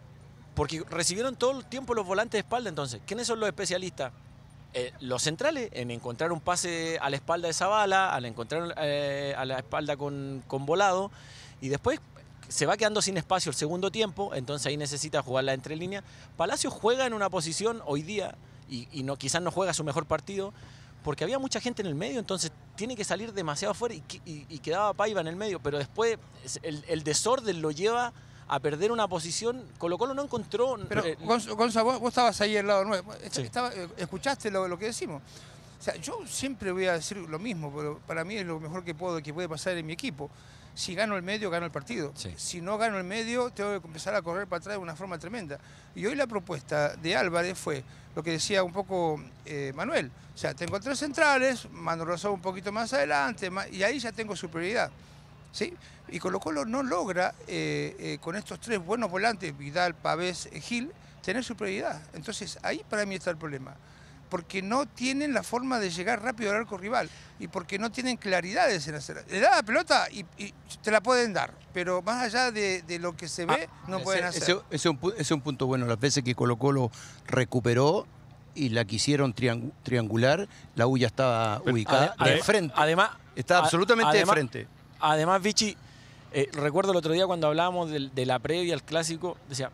Porque recibieron todo el tiempo los volantes de espalda. Entonces, ¿quiénes son los especialistas? Eh, los centrales en encontrar un pase a la espalda de Zavala, al encontrar eh, a la espalda con, con Volado, y después se va quedando sin espacio el segundo tiempo, entonces ahí necesita jugar la entre líneas. Palacio juega en una posición hoy día, y, y no, quizás no juega su mejor partido, porque había mucha gente en el medio, entonces tiene que salir demasiado afuera y, y, y quedaba Paiva en el medio, pero después el, el desorden lo lleva a perder una posición. Colo-Colo no encontró... Pero, eh, Gonz- Gonza, vos, vos estabas ahí al lado nuevo. Sí. Estaba- eh, escuchaste lo, lo que decimos. O sea, yo siempre voy a decir lo mismo, pero para mí es lo mejor que puedo que puede pasar en mi equipo. Si gano el medio, gano el partido. Sí. Si no gano el medio, tengo que empezar a correr para atrás de una forma tremenda. Y hoy la propuesta de Álvarez fue lo que decía un poco eh, Manuel. O sea, tengo tres centrales, Manu Rosado un poquito más adelante, ma- y ahí ya tengo superioridad. ¿Sí? Y Colo-Colo no logra, eh, eh, con estos tres buenos volantes, Vidal, Pavés, eh, Gil, tener superioridad. Entonces, ahí para mí está el problema. Porque no tienen la forma de llegar rápido al arco rival y porque no tienen claridades en hacer. Le da la pelota y, y te la pueden dar, pero más allá de, de lo que se ve, no Ese- pueden hacer. Ese, ese es un, pu- ese es un punto bueno. Las veces que Colo-Colo recuperó y la quisieron triangu- triangular, la U ya estaba ubicada ade- de ade- frente. Además, Está a- absolutamente además- de frente. Además, Vichy, eh, recuerdo el otro día cuando hablábamos de, de la previa al clásico, decía,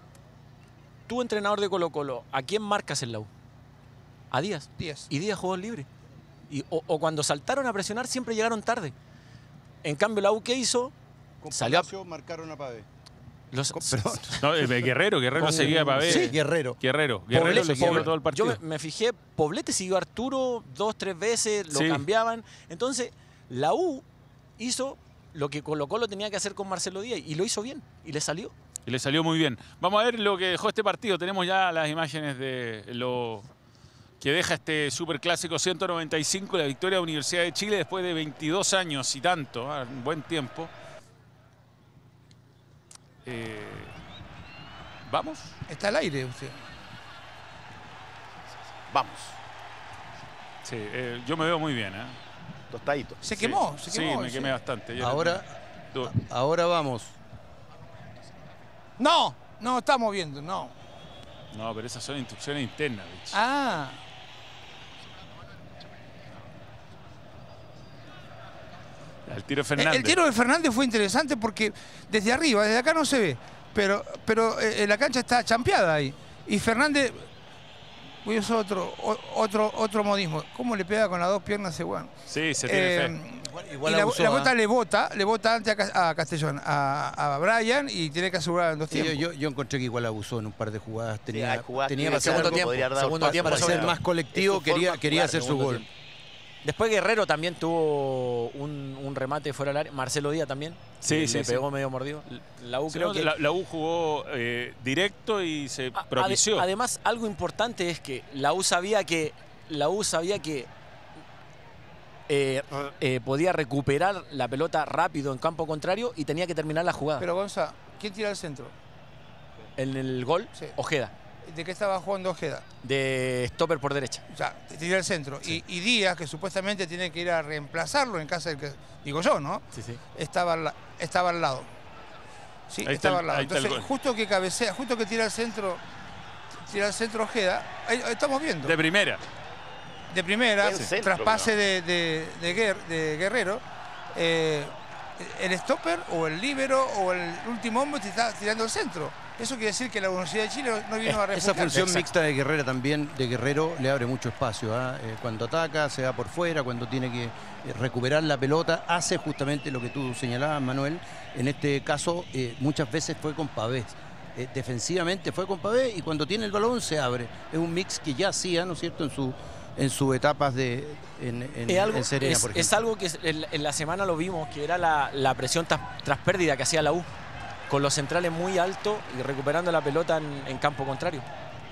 tú entrenador de Colo-Colo, ¿a quién marcas en la U? A Díaz. diez. Y Díaz jugó libre. Y, o, o cuando saltaron a presionar siempre llegaron tarde. En cambio, la U, ¿qué hizo? Salió a- marcaron a Pavés. Los, Perdón. No, eh, Guerrero, Guerrero Con- seguía para ver. Sí, Guerrero. Guerrero, Guerrero Poblete- le siguió Poblete- todo el partido. Yo me, me fijé, Poblete siguió a Arturo dos, tres veces, lo Sí. cambiaban. Entonces, la U hizo lo que Colo-Colo tenía que hacer con Marcelo Díaz y lo hizo bien y le salió. Y le salió muy bien. Vamos a ver lo que dejó este partido. Tenemos ya las imágenes de lo que deja este superclásico ciento noventa y cinco, la victoria de Universidad de Chile después de veintidós años y tanto, ah, un buen tiempo. Eh, ¿Vamos? Está al aire usted. Vamos, Sí, eh, yo me veo muy bien. ¿eh? tostadito. Se Sí. quemó, se Sí, quemó. me sí. quemé bastante. Yo- Ahora, Du- ahora vamos. No, no estamos viendo, no. No, pero esas son instrucciones internas, Rich. Ah. El tiro de Fernández. El tiro de Fernández fue interesante porque desde arriba, desde acá no se ve, pero, pero eh, la cancha está champeada ahí. Y Fernández, voy a usar otro, otro, otro modismo. ¿Cómo le pega con las dos piernas ese weón? Sí, se tiene Eh, fe. Igual, y igual la, abusó, la ¿ah? bota le bota, le bota antes a, Ca- a Castellón, a, a Brian, y tiene que asegurar en dos Sí, yo, tiempos. yo, yo encontré que igual abusó en un par de jugadas. Tenía, hay jugadas tenía que para segundo hacer, tiempo, podría haber dado segundo el tiempo, pase para ser segundo más colectivo, Es su forma quería, de quería jugar, hacer su segundo gol. tiempo. Después Guerrero también tuvo un, un remate fuera del área. Marcelo Díaz también. Sí, le sí, pegó sí. medio mordido. La U Sí, creo no, que... la, la U jugó eh, directo y se A- propició. ade- además, algo importante es que la U sabía que la U sabía que eh, r- eh, podía recuperar la pelota rápido en campo contrario y tenía que terminar la jugada. Pero Gonza, ¿quién tira el centro? En el gol, Sí. Ojeda, ¿De qué estaba jugando Ojeda? de stopper por derecha. O sea, tira el centro. Y, y Díaz, que supuestamente tiene que ir a reemplazarlo en casa del que. Digo yo, ¿no? Sí, sí. Estaba al, la- estaba al lado. Sí, Ahí está estaba el- al lado. ahí está el Entonces, gol. justo que cabecea, justo que tira el centro, tira el centro Ojeda, ahí, ahí estamos viendo. De primera. De primera, Buen centro, traspase de, de- de Guer- de Guerrero. eh, el stopper o el líbero o el último hombre te está tirando el centro. Eso quiere decir que la Universidad de Chile no vino a Esa refugiar. función Exacto. mixta de Guerrero también, de Guerrero, le abre mucho espacio. ¿ah? Eh, cuando ataca, se va por fuera, cuando tiene que eh, recuperar la pelota, hace justamente lo que tú señalabas, Manuel. En este caso, eh, muchas veces fue con Pavés. Eh, defensivamente fue con Pavés y cuando tiene el balón se abre. Es un mix que ya hacía, ¿no es cierto?, en su en sus etapas de en, en- Es algo, en Serena, es, por es ejemplo. algo que en, en la semana lo vimos, que era la, la presión tras, tras pérdida que hacía la U, con los centrales muy altos y recuperando la pelota en, en campo contrario.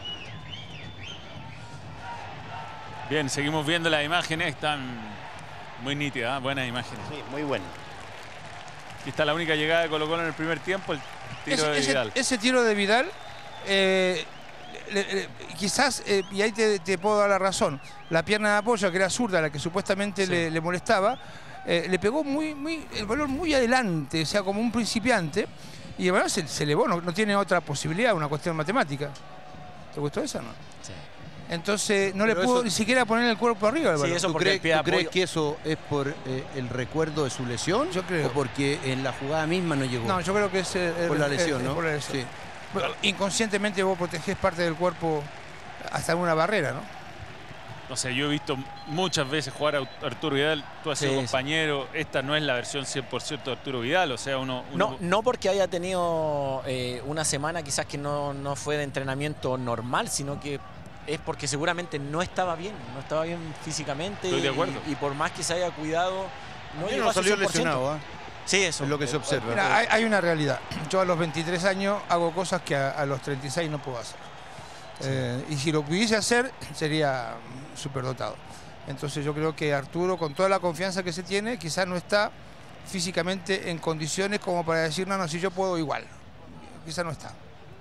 Bien, seguimos viendo las imágenes. Están muy nítidas, ¿eh? Buenas imágenes. Sí, muy bueno. Aquí está la única llegada de Colo-Colo en el primer tiempo, el tiro Ese, de ese- Vidal. ese tiro de Vidal, eh, le- le- quizás, eh, y ahí te, te puedo dar la razón, la pierna de apoyo, que era zurda, la que supuestamente Sí. le, le molestaba, eh, le pegó muy, muy, el balón muy adelante, o sea, como un principiante, y el balón se, se elevó, no, no tiene otra posibilidad, una cuestión matemática. ¿Te gustó esa, no? Sí. Entonces no le Pero pudo eso- ni siquiera poner el cuerpo arriba del Sí, balón. eso ¿Tú porque crees, el pie de tú crees apoyo- que eso es por eh, el recuerdo de su lesión? Yo creo. ¿O porque en la jugada misma no llegó? No, yo creo que es, eh, por la eh, lesión, eh, ¿no? por la lesión. Sí. Bueno, inconscientemente vos protegés parte del cuerpo hasta una barrera, ¿no? No sé, yo he visto muchas veces jugar a Arturo Vidal. Tú has sido Sí, compañero. Esta no es la versión cien por ciento de Arturo Vidal. O sea, uno... uno- No, no porque haya tenido eh, una semana quizás que no, no fue de entrenamiento normal, sino que es porque seguramente no estaba bien, no estaba bien físicamente. Estoy de y- acuerdo. Y, por más que se haya cuidado, no Ayer llegó no a su salió cien por ciento. lesionado, ¿ah? Sí, eso. Es lo que se observa. Mira, hay, hay una realidad. Yo a los veintitrés años hago cosas que a, a los treinta y seis no puedo hacer. Eh, y si lo pudiese hacer, sería mm, superdotado. Entonces yo creo que Arturo, con toda la confianza que se tiene, quizás no está físicamente en condiciones como para decir, no, no, si yo puedo igual. Quizás no está.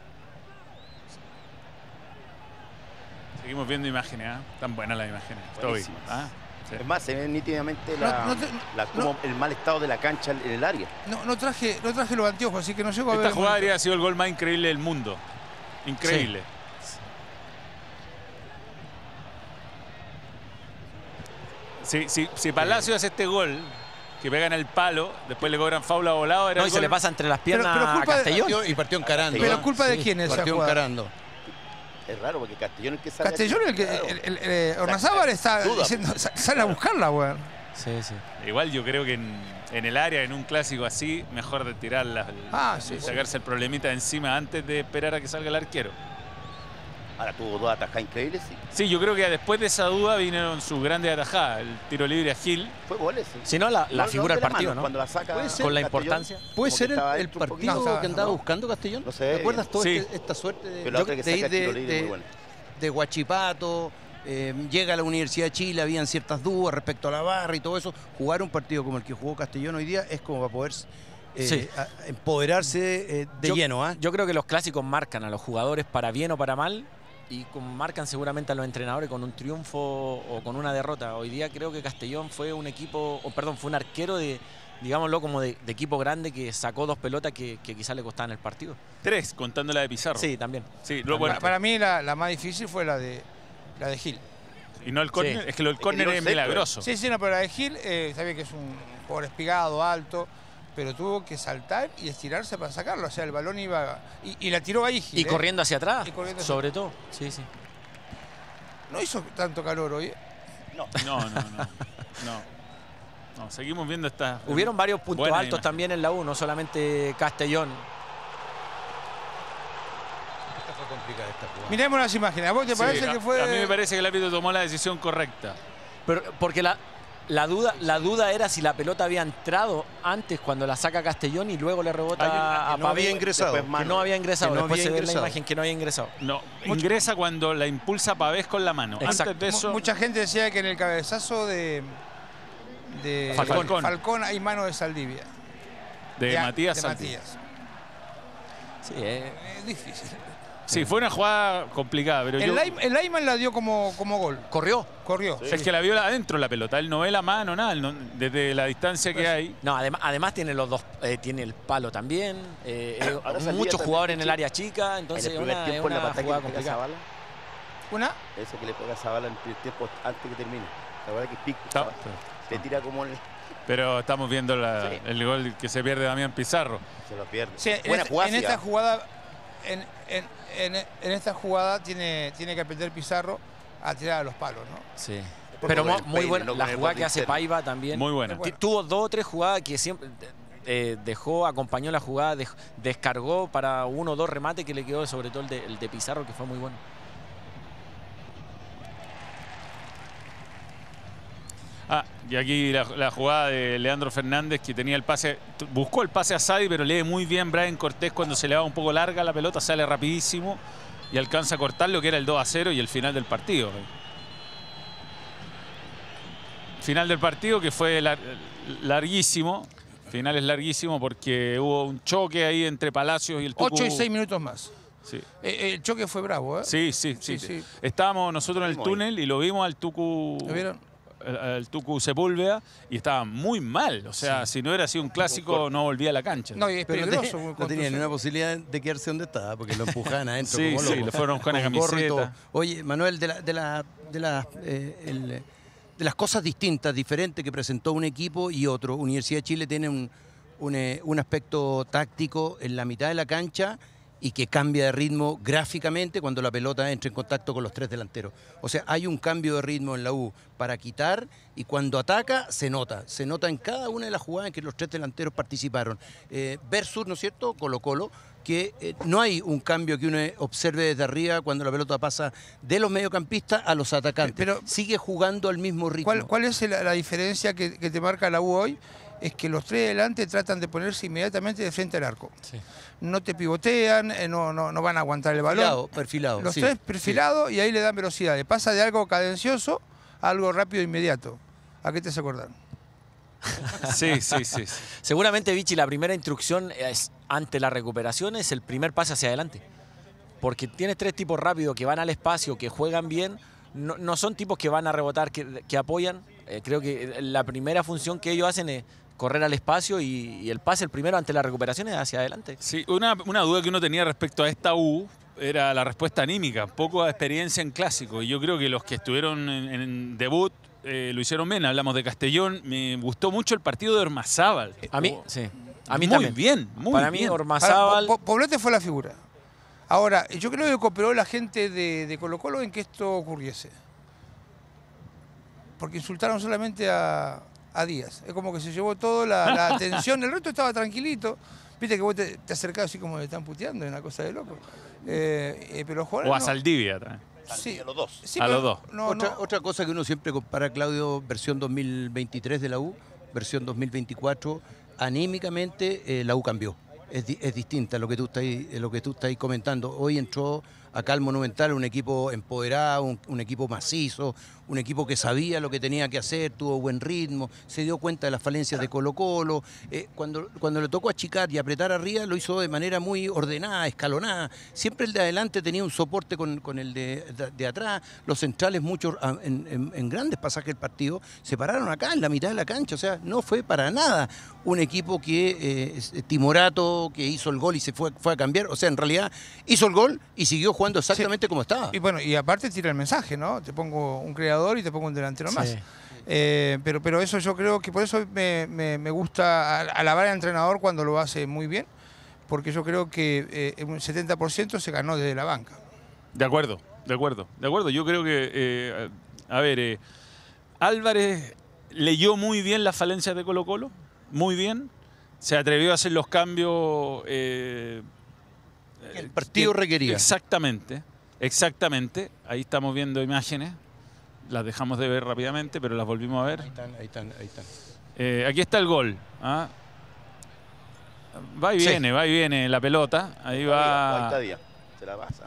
Seguimos viendo imágenes, ¿ah? Tan buenas las imágenes. Toby, Buenísimas. ¿ah? Sí. Es más, se ve nítidamente la, No, no te- la- como el mal estado de la cancha en el área. No, no, traje, no traje los anteojos, así que no llego a ver. Esta el jugada monitor. habría sido el gol más increíble del mundo. Increíble. Si, si, si Palacio hace este gol, que pega en el palo, después le cobran faula volado, era No, el y se gol- le pasa entre las Pero- piernas pero culpa a de- Castellón. Y partió encarando. Pero ¿ah? culpa de Sí, quién es esa Partió jugada. encarando. Es raro porque Castellón es el que sale. Castellón, el que. Claro. El, el, el- Ornazábal está Duda. diciendo, "Sa- sale a buscarla, weón. Sí, sí. Igual yo creo que en, en el área, en un clásico así, mejor de tirarla, Ah, sí, y sí. sacarse el problemita de encima antes de esperar a que salga el arquero. Ahora tuvo dos atajadas increíbles, sí. Sí, yo creo que después de esa duda vinieron sus grandes atajadas. El tiro libre a Gil. Fue goles, sí. Si no, la, la No, figura no del de la partido, mano, ¿no? Cuando la saca Puede ser Con la Castellón, importancia. ¿Puede como ser que el, estaba el dentro un partido poquito. No, que andaba no. buscando Castellón? No sé. ¿Te acuerdas toda Sí. este- esta suerte de, Pero la otra que de ir saca el de, tiro libre de- muy bueno. de Huachipato? Eh, llega a la Universidad de Chile, habían ciertas dudas respecto a la barra y todo eso. Jugar un partido como el que jugó Castellón hoy día es como para poder eh, Sí. a- empoderarse eh, de Yo- lleno. ¿ah? Yo creo que los clásicos marcan a los jugadores para bien o para mal y con- marcan seguramente a los entrenadores con un triunfo o con una derrota. Hoy día creo que Castellón fue un equipo, o perdón, fue un arquero de, digámoslo, como de, de equipo grande que sacó dos pelotas que, que quizás le costaban el partido. Tres, contando la de Pizarro. Sí, también. Sí, lo, bueno, Para, para mí la, la más difícil fue la de, la de Gil. y no el córner, Sí. es que lo del córner tiró es centro. milagroso. Sí, sí, no, pero la de Gil, eh, está bien que es un jugador espigado, alto, pero tuvo que saltar y estirarse para sacarlo. O sea, el balón iba... Y, y la tiró ahí Gil. Y ¿eh? corriendo hacia atrás, Y corriendo hacia sobre todo. Sí, sí. No hizo tanto calor hoy. ¿eh? No, no, no. no. No, seguimos viendo esta. Hubieron varios puntos buena altos imagen. también en la U, no solamente Castellón. Esta fue complicada esta jugada. Miremos las imágenes. ¿A vos te Sí, parece a, que fue...? a mí me parece que el árbitro tomó la decisión correcta. Pero, porque la, la, duda, la duda era si la pelota había entrado antes cuando la saca Castellón y luego le rebota Hay un- a no había Pavés, ingresado. después que mano. no había ingresado. Que no Después había se ve en la ingresado. imagen que no había ingresado. No, ingresa cuando la impulsa Pavés con la mano. Exacto. Antes de eso. Mu- Mucha gente decía que en el cabezazo de... de Falcón. Falcón hay mano de Saldivia. de a- Matías de Saldivia. Matías. Sí, eh, Es difícil. Sí, fue una jugada complicada, pero yo. El, Laim- el Ayman la dio como, como gol. corrió. Corrió. Es que la vio adentro la pelota. Él no ve la mano, nada. él no- desde la distancia que hay. No, además, además tiene los dos, eh, tiene el palo también. eh, eh, Ahora Saldivia muchos también, jugadores en el sí. área chica, En entonces el es primer una, es tiempo, en la una pantalla jugada que le pega a complicada. Zavala, Una... ese que le pega a Zavala en el primer tiempo antes que termine. La verdad que pico. Está- Se tira como el, Pero estamos viendo la- Sí. el gol que se pierde Damián Pizarro. se lo pierde. Sí, en, Buena esta, jugada, en sí, esta ah. jugada, en, en- en- en esta jugada tiene, tiene que aprender Pizarro a tirar a los palos, ¿no? Sí. Por Pero con mo- el muy peine, buena. no La con el jugada borde que hace interno. Paiva también. Muy buena. Bueno. Tuvo dos o tres jugadas que siempre eh, dejó, acompañó la jugada, dej- descargó para uno o dos remates que le quedó, sobre todo el de, el de Pizarro, que fue muy bueno. Ah, y aquí la, la jugada de Leandro Fernández, que tenía el pase, t- buscó el pase a Sadi, pero lee muy bien Brian Cortés cuando se le va un poco larga la pelota, sale rapidísimo y alcanza a cortar lo que era el dos a cero y el final del partido. Final del partido que fue lar- larguísimo, final es larguísimo porque hubo un choque ahí entre Palacios y el Tucu. Ocho y seis minutos más. Sí. Eh, el choque fue bravo, ¿eh? Sí, sí, sí, Sí, sí. Estábamos nosotros en el Vimos ahí. túnel y lo vimos al Tucu. ¿Lo vieron? El, el Tucu Sepúlveda y estaba muy mal. O sea, si no era así un clásico, no volvía a la cancha. No, y es Pero no, peligroso. tenía- con no tenía tus- ni una posibilidad de quedarse donde estaba, porque lo empujaban adentro. Sí, como sí, loco, le fueron a buscar una con gorro y camiseta. todo. Oye, Manuel, de, la- de, la- de, las, eh, el- de las cosas distintas, diferentes que presentó un equipo y otro, Universidad de Chile tiene un, un, eh, un aspecto táctico en la mitad de la cancha y que cambia de ritmo gráficamente cuando la pelota entra en contacto con los tres delanteros. O sea, hay un cambio de ritmo en la U para quitar y cuando ataca se nota. Se nota en cada una de las jugadas en que los tres delanteros participaron. Eh, versus, ¿no es cierto?, Colo-Colo, que eh, no hay un cambio que uno observe desde arriba cuando la pelota pasa de los mediocampistas a los atacantes. Pero- Sigue jugando al mismo ritmo. ¿Cuál, cuál es la, la diferencia que, que te marca la U hoy? Es que los tres delante tratan de ponerse inmediatamente de frente al arco. No te pivotean, eh, no, no, no van a aguantar el balón. Perfilado, perfilado. Los sí, tres sí. perfilados y ahí le dan velocidad. Le pasa de algo cadencioso a algo rápido e inmediato. ¿A qué te hace acordar? Sí, sí, sí. sí. Seguramente, Vichy, la primera instrucción es, ante la recuperación es el primer pase hacia adelante. Porque tienes tres tipos rápidos que van al espacio, que juegan bien. No, no son tipos que van a rebotar, que, que apoyan. Eh, creo que la primera función que ellos hacen es correr al espacio y, y el pase, el primero ante la recuperación, es hacia adelante. Sí, una, una duda que uno tenía respecto a esta U era la respuesta anímica, poco experiencia en clásico. Y yo creo que los que estuvieron en, en debut eh, lo hicieron bien. Hablamos de Castellón. Me gustó mucho el partido de Ormazábal. A mí, Jugó sí. A mí muy también. bien, muy Para mí, bien. Ahora, Ormazábal... Po- Po- Poblete fue la figura. Ahora, yo creo que cooperó la gente de, de Colo Colo en que esto ocurriese. Porque insultaron solamente a, a Díaz. Es como que se llevó toda la, la atención. El resto estaba tranquilito. Viste que vos te, te acercás así como le están puteando, es una cosa de loco. Eh, eh, pero los jugadores O a no. Saldivia también. Sí. A los dos. Sí, A pero los dos. No, otra, no. otra cosa que uno siempre compara, Claudio, versión dos mil veintitrés de la U, versión dos mil veinticuatro, anímicamente eh, la U cambió. Es, di- es distinta a lo que tú estás, lo que tú estás comentando. Hoy entró acá al Monumental, un equipo empoderado, un, un equipo macizo, un equipo que sabía lo que tenía que hacer, tuvo buen ritmo, se dio cuenta de las falencias de Colo-Colo. Eh, cuando, cuando le tocó achicar y apretar arriba, lo hizo de manera muy ordenada, escalonada. Siempre el de adelante tenía un soporte con, con el de, de, de atrás. Los centrales, muchos en, en, en grandes pasajes del partido, se pararon acá en la mitad de la cancha. O sea, no fue para nada un equipo que eh, timorato, que hizo el gol y se fue, fue a cambiar. O sea, en realidad hizo el gol y siguió jugando exactamente sí. como estaba. Y bueno, y aparte tira el mensaje, ¿no? Te pongo un creador y te pongo un delantero sí. más. Eh, pero, pero eso yo creo que por eso me, me, me gusta alabar al entrenador cuando lo hace muy bien, porque yo creo que eh, un setenta por ciento se ganó desde la banca. De acuerdo, de acuerdo, de acuerdo. Yo creo que, eh, a ver, eh, Álvarez leyó muy bien las falencias de Colo-Colo, muy bien. Se atrevió a hacer los cambios. Eh, el partido que, requería. Exactamente, exactamente. Ahí estamos viendo imágenes. Las dejamos de ver rápidamente, pero las volvimos a ver. Ahí están, ahí están, ahí están. Eh, aquí está el gol. ¿ah? Va y viene, sí. va y viene la pelota. Ahí va. Ahí está Díaz. Se la pasa.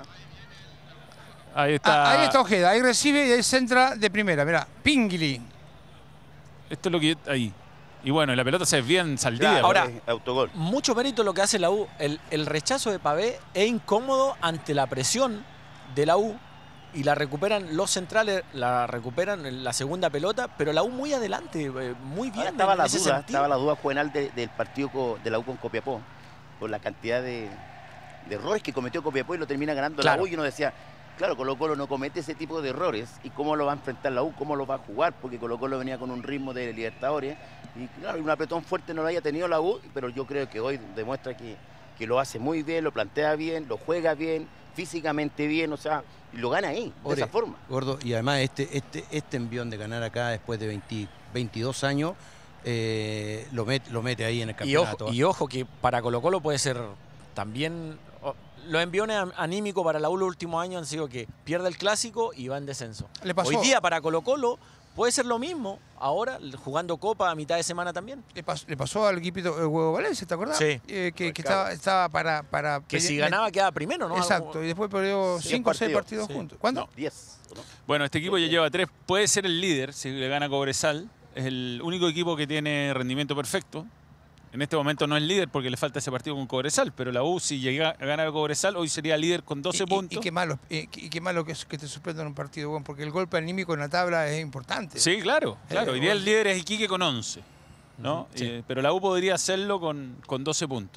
Ahí está. Ah, ahí está Ojeda. Ahí recibe y ahí centra de primera. Mirá, Pingli. Esto es lo que. Ahí. Y bueno, la pelota se es bien saldida. Claro, ahora, autogol. Mucho mérito lo que hace la U. El, el rechazo de Pavé es incómodo ante la presión de la U. Y la recuperan los centrales, la recuperan en la segunda pelota, pero la U muy adelante, muy bien. Ahora estaba, en la ese duda, sentido. estaba la duda juvenal de, del partido de la U con Copiapó, por la cantidad de, de errores que cometió Copiapó y lo termina ganando claro. la U. Y uno decía, claro, Colo-Colo no comete ese tipo de errores. ¿Y cómo lo va a enfrentar la U? ¿Cómo lo va a jugar? Porque Colo-Colo venía con un ritmo de Libertadores. Y claro, un apretón fuerte no lo haya tenido la U, pero yo creo que hoy demuestra que, que lo hace muy bien, lo plantea bien, lo juega bien, físicamente bien, o sea, y lo gana ahí, de Ore, esa forma. Gordo, y además este, este, este envión de ganar acá después de veinte, veintidós años, eh, lo, met, lo mete ahí en el campeonato. Y ojo, y ojo que para Colo-Colo puede ser también... Oh, los enviones anímicos para la U los últimos años han sido que pierde el clásico y va en descenso. Le pasó. Hoy día para Colo-Colo puede ser lo mismo, ahora jugando Copa a mitad de semana también. Le pasó, le pasó al equipito el Huevo Valencia, ¿te acordás? Sí. Eh, que que estaba, estaba para, para... Que si ganaba quedaba primero, ¿no? Exacto, y después perdió cinco o seis partidos sí. juntos. ¿Cuándo? No, diez. ¿no? Bueno, este equipo ya lleva tres. Puede ser el líder si le gana Cobresal. Es el único equipo que tiene rendimiento perfecto. En este momento no es líder porque le falta ese partido con Cobresal, pero la U si llega a ganar a Cobresal hoy sería líder con doce y, puntos. Y, y qué malo, y, y qué malo que, es, que te suspendan un partido, bueno, porque el golpe anímico en la tabla es importante. Sí, claro, claro. Eh, Hoy día bueno. el líder es Iquique con once, ¿no? Sí. Eh, pero la U podría hacerlo con, con doce puntos.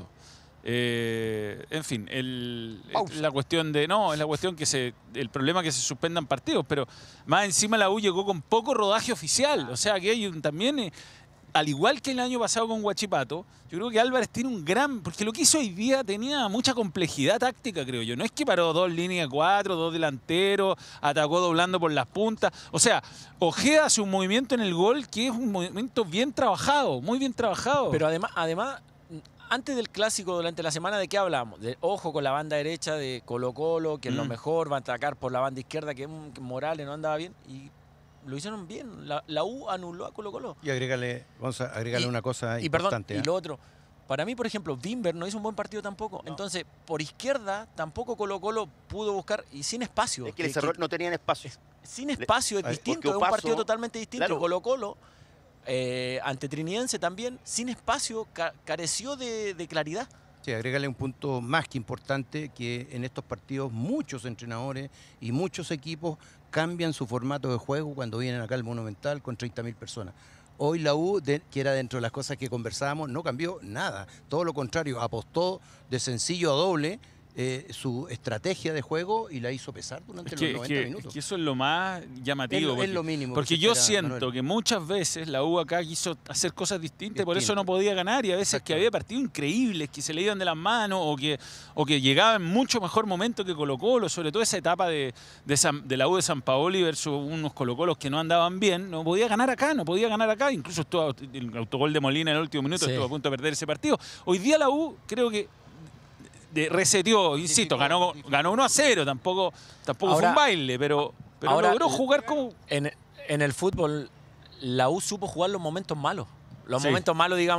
Eh, en fin, el, la cuestión de no, es la cuestión que se, el problema es que se suspendan partidos, pero más encima la U llegó con poco rodaje oficial, o sea que hay un, también eh, al igual que el año pasado con Huachipato, yo creo que Álvarez tiene un gran... Porque lo que hizo hoy día tenía mucha complejidad táctica, creo yo. No es que paró dos líneas cuatro, dos delanteros, atacó doblando por las puntas. O sea, Ojeda hace un movimiento en el gol que es un movimiento bien trabajado, muy bien trabajado. Pero además, además antes del clásico, durante la semana, ¿de qué hablamos? De ojo con la banda derecha de Colo-Colo, que es mm. lo mejor, va a atacar por la banda izquierda, que, que Morales no andaba bien. Y lo hicieron bien. La, la U anuló a Colo-Colo. Y agrégale, vamos a agregarle y, una cosa y importante. Perdón, ¿eh? Y lo otro, para mí, por ejemplo, Wimber no hizo un buen partido tampoco. No. Entonces, por izquierda, tampoco Colo-Colo pudo buscar, y sin espacio. Es que, que, que no tenían espacio. Sin espacio, es Le, distinto, es un paso, partido totalmente distinto. Claro. Colo-Colo, eh, ante Trinidense también, sin espacio, ca careció de, de claridad. Sí, agrégale un punto más que importante, que en estos partidos muchos entrenadores y muchos equipos cambian su formato de juego cuando vienen acá al Monumental con treinta mil personas. Hoy la U, de, que era dentro de las cosas que conversábamos, no cambió nada. Todo lo contrario, apostó de sencillo a doble eh, su estrategia de juego y la hizo pesar durante es que, los noventa es que, minutos. Es que eso es lo más llamativo. Es, porque, es lo mínimo. Porque yo siento Manuel. que muchas veces la U acá quiso hacer cosas distintas y por eso no podía ganar. Y a veces que había partidos increíbles que se le iban de las manos o que, o que llegaban en mucho mejor momento que Colo-Colo. Sobre todo esa etapa de, de, San, de la U de San Paoli versus unos Colo-Colos que no andaban bien. No podía ganar acá, no podía ganar acá. Incluso estuvo el autogol de Molina en el último minuto, sí. estuvo a punto de perder ese partido. Hoy día la U creo que De reseteó, insisto, ganó, ganó uno a cero, tampoco, tampoco ahora, fue un baile, pero, pero ahora, logró jugar como... En, en el fútbol, la U supo jugar los momentos malos. Los sí. momentos malos, digamos,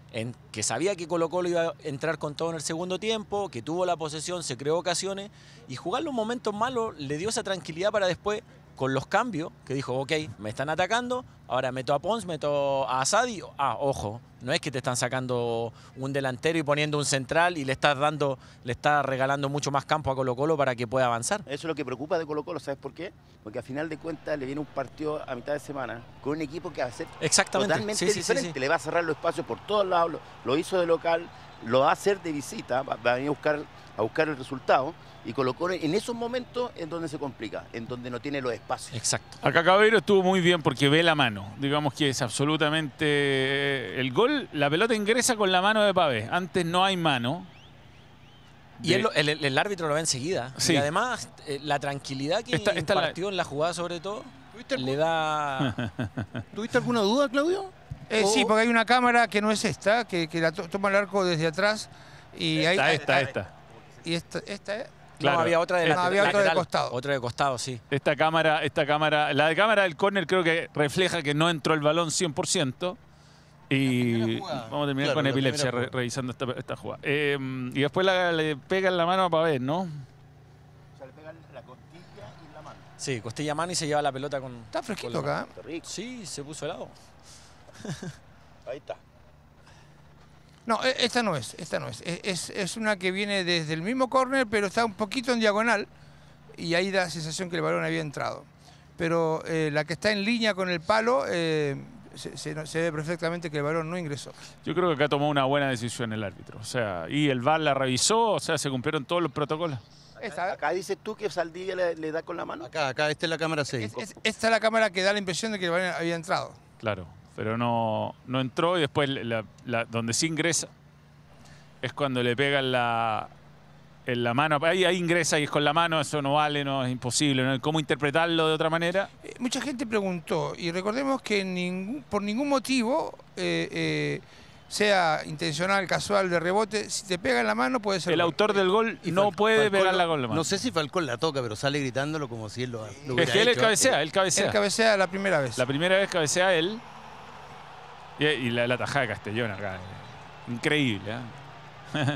en que sabía que Colo-Colo iba a entrar con todo en el segundo tiempo, que tuvo la posesión, se creó ocasiones, y jugar los momentos malos le dio esa tranquilidad para después, con los cambios, que dijo, ok, me están atacando, ahora meto a Pons, meto a Asadi. Ah, ojo, no es que te están sacando un delantero y poniendo un central y le estás dando, le estás regalando mucho más campo a Colo-Colo para que pueda avanzar. Eso es lo que preocupa de Colo-Colo, ¿sabes por qué? Porque a final de cuentas le viene un partido a mitad de semana con un equipo que va a ser Exactamente. totalmente Sí, sí, sí, diferente. sí. Le va a cerrar los espacios por todos lados, lo, lo hizo de local, lo va a hacer de visita, va, va a venir a buscar, a buscar el resultado. Y Colo-Colo en esos momentos es donde se complica, en donde no tiene los espacios. Exacto. Acá Cabero estuvo muy bien porque ve la mano. Digamos que es absolutamente... El gol, la pelota ingresa con la mano de Pavés. Antes no hay mano. Y De- él lo- el, el árbitro lo ve enseguida. Sí. Y además, eh, la tranquilidad que Esta- esta la- impartió en la jugada, sobre todo, ¿Tuviste, le algún- da... ¿Tuviste alguna duda, Claudio? Eh, O- sí, porque hay una cámara que no es esta, que, que la to- toma el arco desde atrás. Y Esta, hay, esta, hay- esta. Y esta, esta es. Claro. No, había otra de No, lateral. había otra de lateral. costado. Otra de costado, sí. Esta cámara, esta cámara, la de cámara del córner creo que refleja que no entró el balón cien por ciento. Y primera jugada. vamos a terminar Claro, con la epilepsia primera re- jugada. revisando esta, esta jugada. Eh, y después la- le pega en la mano a Pavés, ¿no? O sea, le pegan la costilla y la mano. Sí, costilla mano y se lleva la pelota con... Está fresquito con la acá. Qué rico. Sí, se puso helado. Ahí está. No, e- esta no es, esta no es. E- Es, es una que viene desde el mismo córner, pero está un poquito en diagonal. Y ahí da la sensación que el balón había entrado. Pero eh, la que está en línea con el palo, eh, se, se- se ve perfectamente que el balón no ingresó. Yo creo que acá tomó una buena decisión el árbitro. O sea, y el V A R la revisó, o sea, se cumplieron todos los protocolos. Esta, Acá dices tú que Saldivia le, le da con la mano. Acá, acá, esta es la cámara es- seis. es- esta es la cámara que da la impresión de que el balón había entrado. Claro, pero no, no entró y después la- la- donde sí ingresa es cuando le pega en la, en la mano. Ahí, ahí ingresa y es con la mano, eso no vale, no es imposible. ¿No? ¿Cómo interpretarlo de otra manera? Eh, Mucha gente preguntó, y recordemos que ningún- por ningún motivo, eh, eh, sea intencional, casual, de rebote, si te pega en la mano puede ser El gol. autor del gol Y no Fal- puede Falcón pegarla lo- con la mano. No sé si Falcón la toca, pero sale gritándolo como si él lo, lo Es hubiera que él hecho. cabecea, él cabecea. Él cabecea la primera vez. La primera vez cabecea él. Y, y la, la tajada de Castellón acá. eh, Increíble, ¿eh?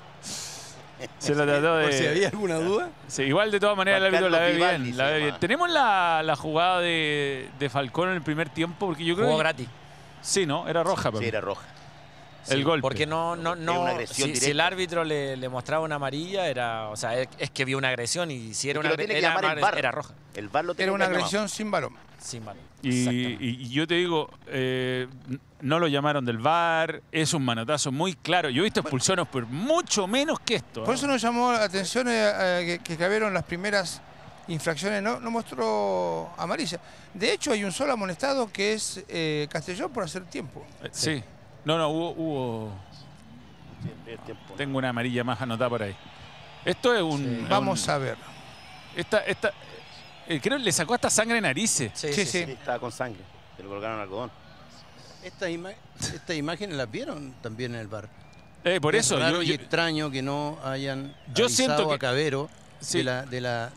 Se lo trató de... Por si había alguna duda. Sí, igual de todas maneras el Juan árbitro la ve Carlos Vivaldi bien, se la ve llama. bien. Tenemos la, la jugada de, de Falcón en el primer tiempo, porque yo creo Jugó que... gratis. Sí, ¿no? Era roja. Sí, era roja. El Sí, golpe. Porque no, no, Era no. una agresión Si, si directa. el árbitro le, le mostraba una amarilla, era. O sea, es, es que vio una agresión y si era Es que una lo tiene que era, llamar el era- V A R. era roja. El V A R lo tiene Era que una llamar. agresión sin balón. Sin balón. Y, Exactamente. y- y yo te digo, eh, n- no lo llamaron del V A R, es un manotazo muy claro. Yo he visto expulsiones por mucho menos que esto. Por ¿eh? eso nos llamó la atención eh, eh, que, que Cabero en las primeras infracciones no, no mostró amarilla. De hecho, hay un solo amonestado que es eh, Castellón por hacer tiempo. Eh, Sí. No, no, hubo... hubo- Sí, el primer tiempo. Tengo una amarilla más anotada por ahí. Esto es un... es Vamos un- a ver. Esta, esta, eh, creo que le sacó hasta sangre de narices. Sí, Sí, sí, sí. sí. Estaba con sangre. Se lo colocaron algodón. Estas ima- estas imágenes las vieron también en el bar. Eh, por Es eso... raro yo- y yo- extraño que no hayan Yo avisado siento que- a Cabero Sí. de la, de la,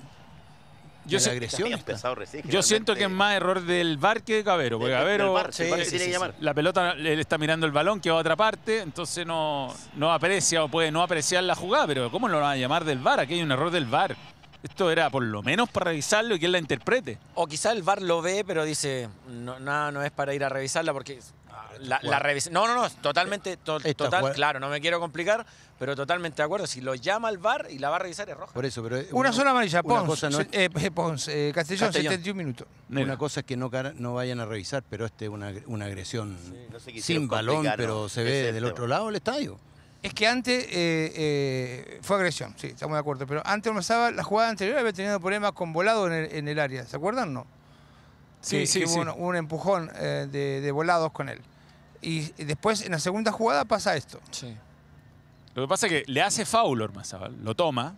Yo de sé- la agresión. Había esta. empezado recién. Yo siento que es más error del V A R que de Cabero, porque Cabero... El V A R, sí, el V A R sí, tiene sí, que sí. llamar. La pelota, él está mirando el balón que va a otra parte, entonces no, no aprecia o puede no apreciar la jugada, pero ¿cómo lo van a llamar del V A R? Aquí hay un error del V A R. Esto era por lo menos para revisarlo y que él la interprete. O quizá el V A R lo ve, pero dice, no, nada, no es para ir a revisarla porque la, la revisa- No, no, no, totalmente, to- Esta total, jugada- claro, no me quiero complicar, pero totalmente de acuerdo. Si lo llama el V A R y la va a revisar es roja. Por eso, pero Una sola amarilla, una Pons. cosa no es- se- eh, Pons, eh, Castellón, Castellón. setenta y un minutos. Mira. Una cosa es que no, cara- no vayan a revisar, pero este es una, agre- una agresión no se quisieron sin balón, complicar, pero ¿no? se Ese ve es el del tema. otro lado del estadio. Es que antes eh, eh, fue agresión, sí, estamos de acuerdo. Pero antes Ormazábal, la jugada anterior había tenido problemas con Volado en el, en el área. ¿Se acuerdan? No. Sí, Que- sí, que sí. hubo un, un empujón eh, de, de Volados con él. Y después, en la segunda jugada, pasa esto. Sí. Lo que pasa es que le hace foul Ormazábal, lo toma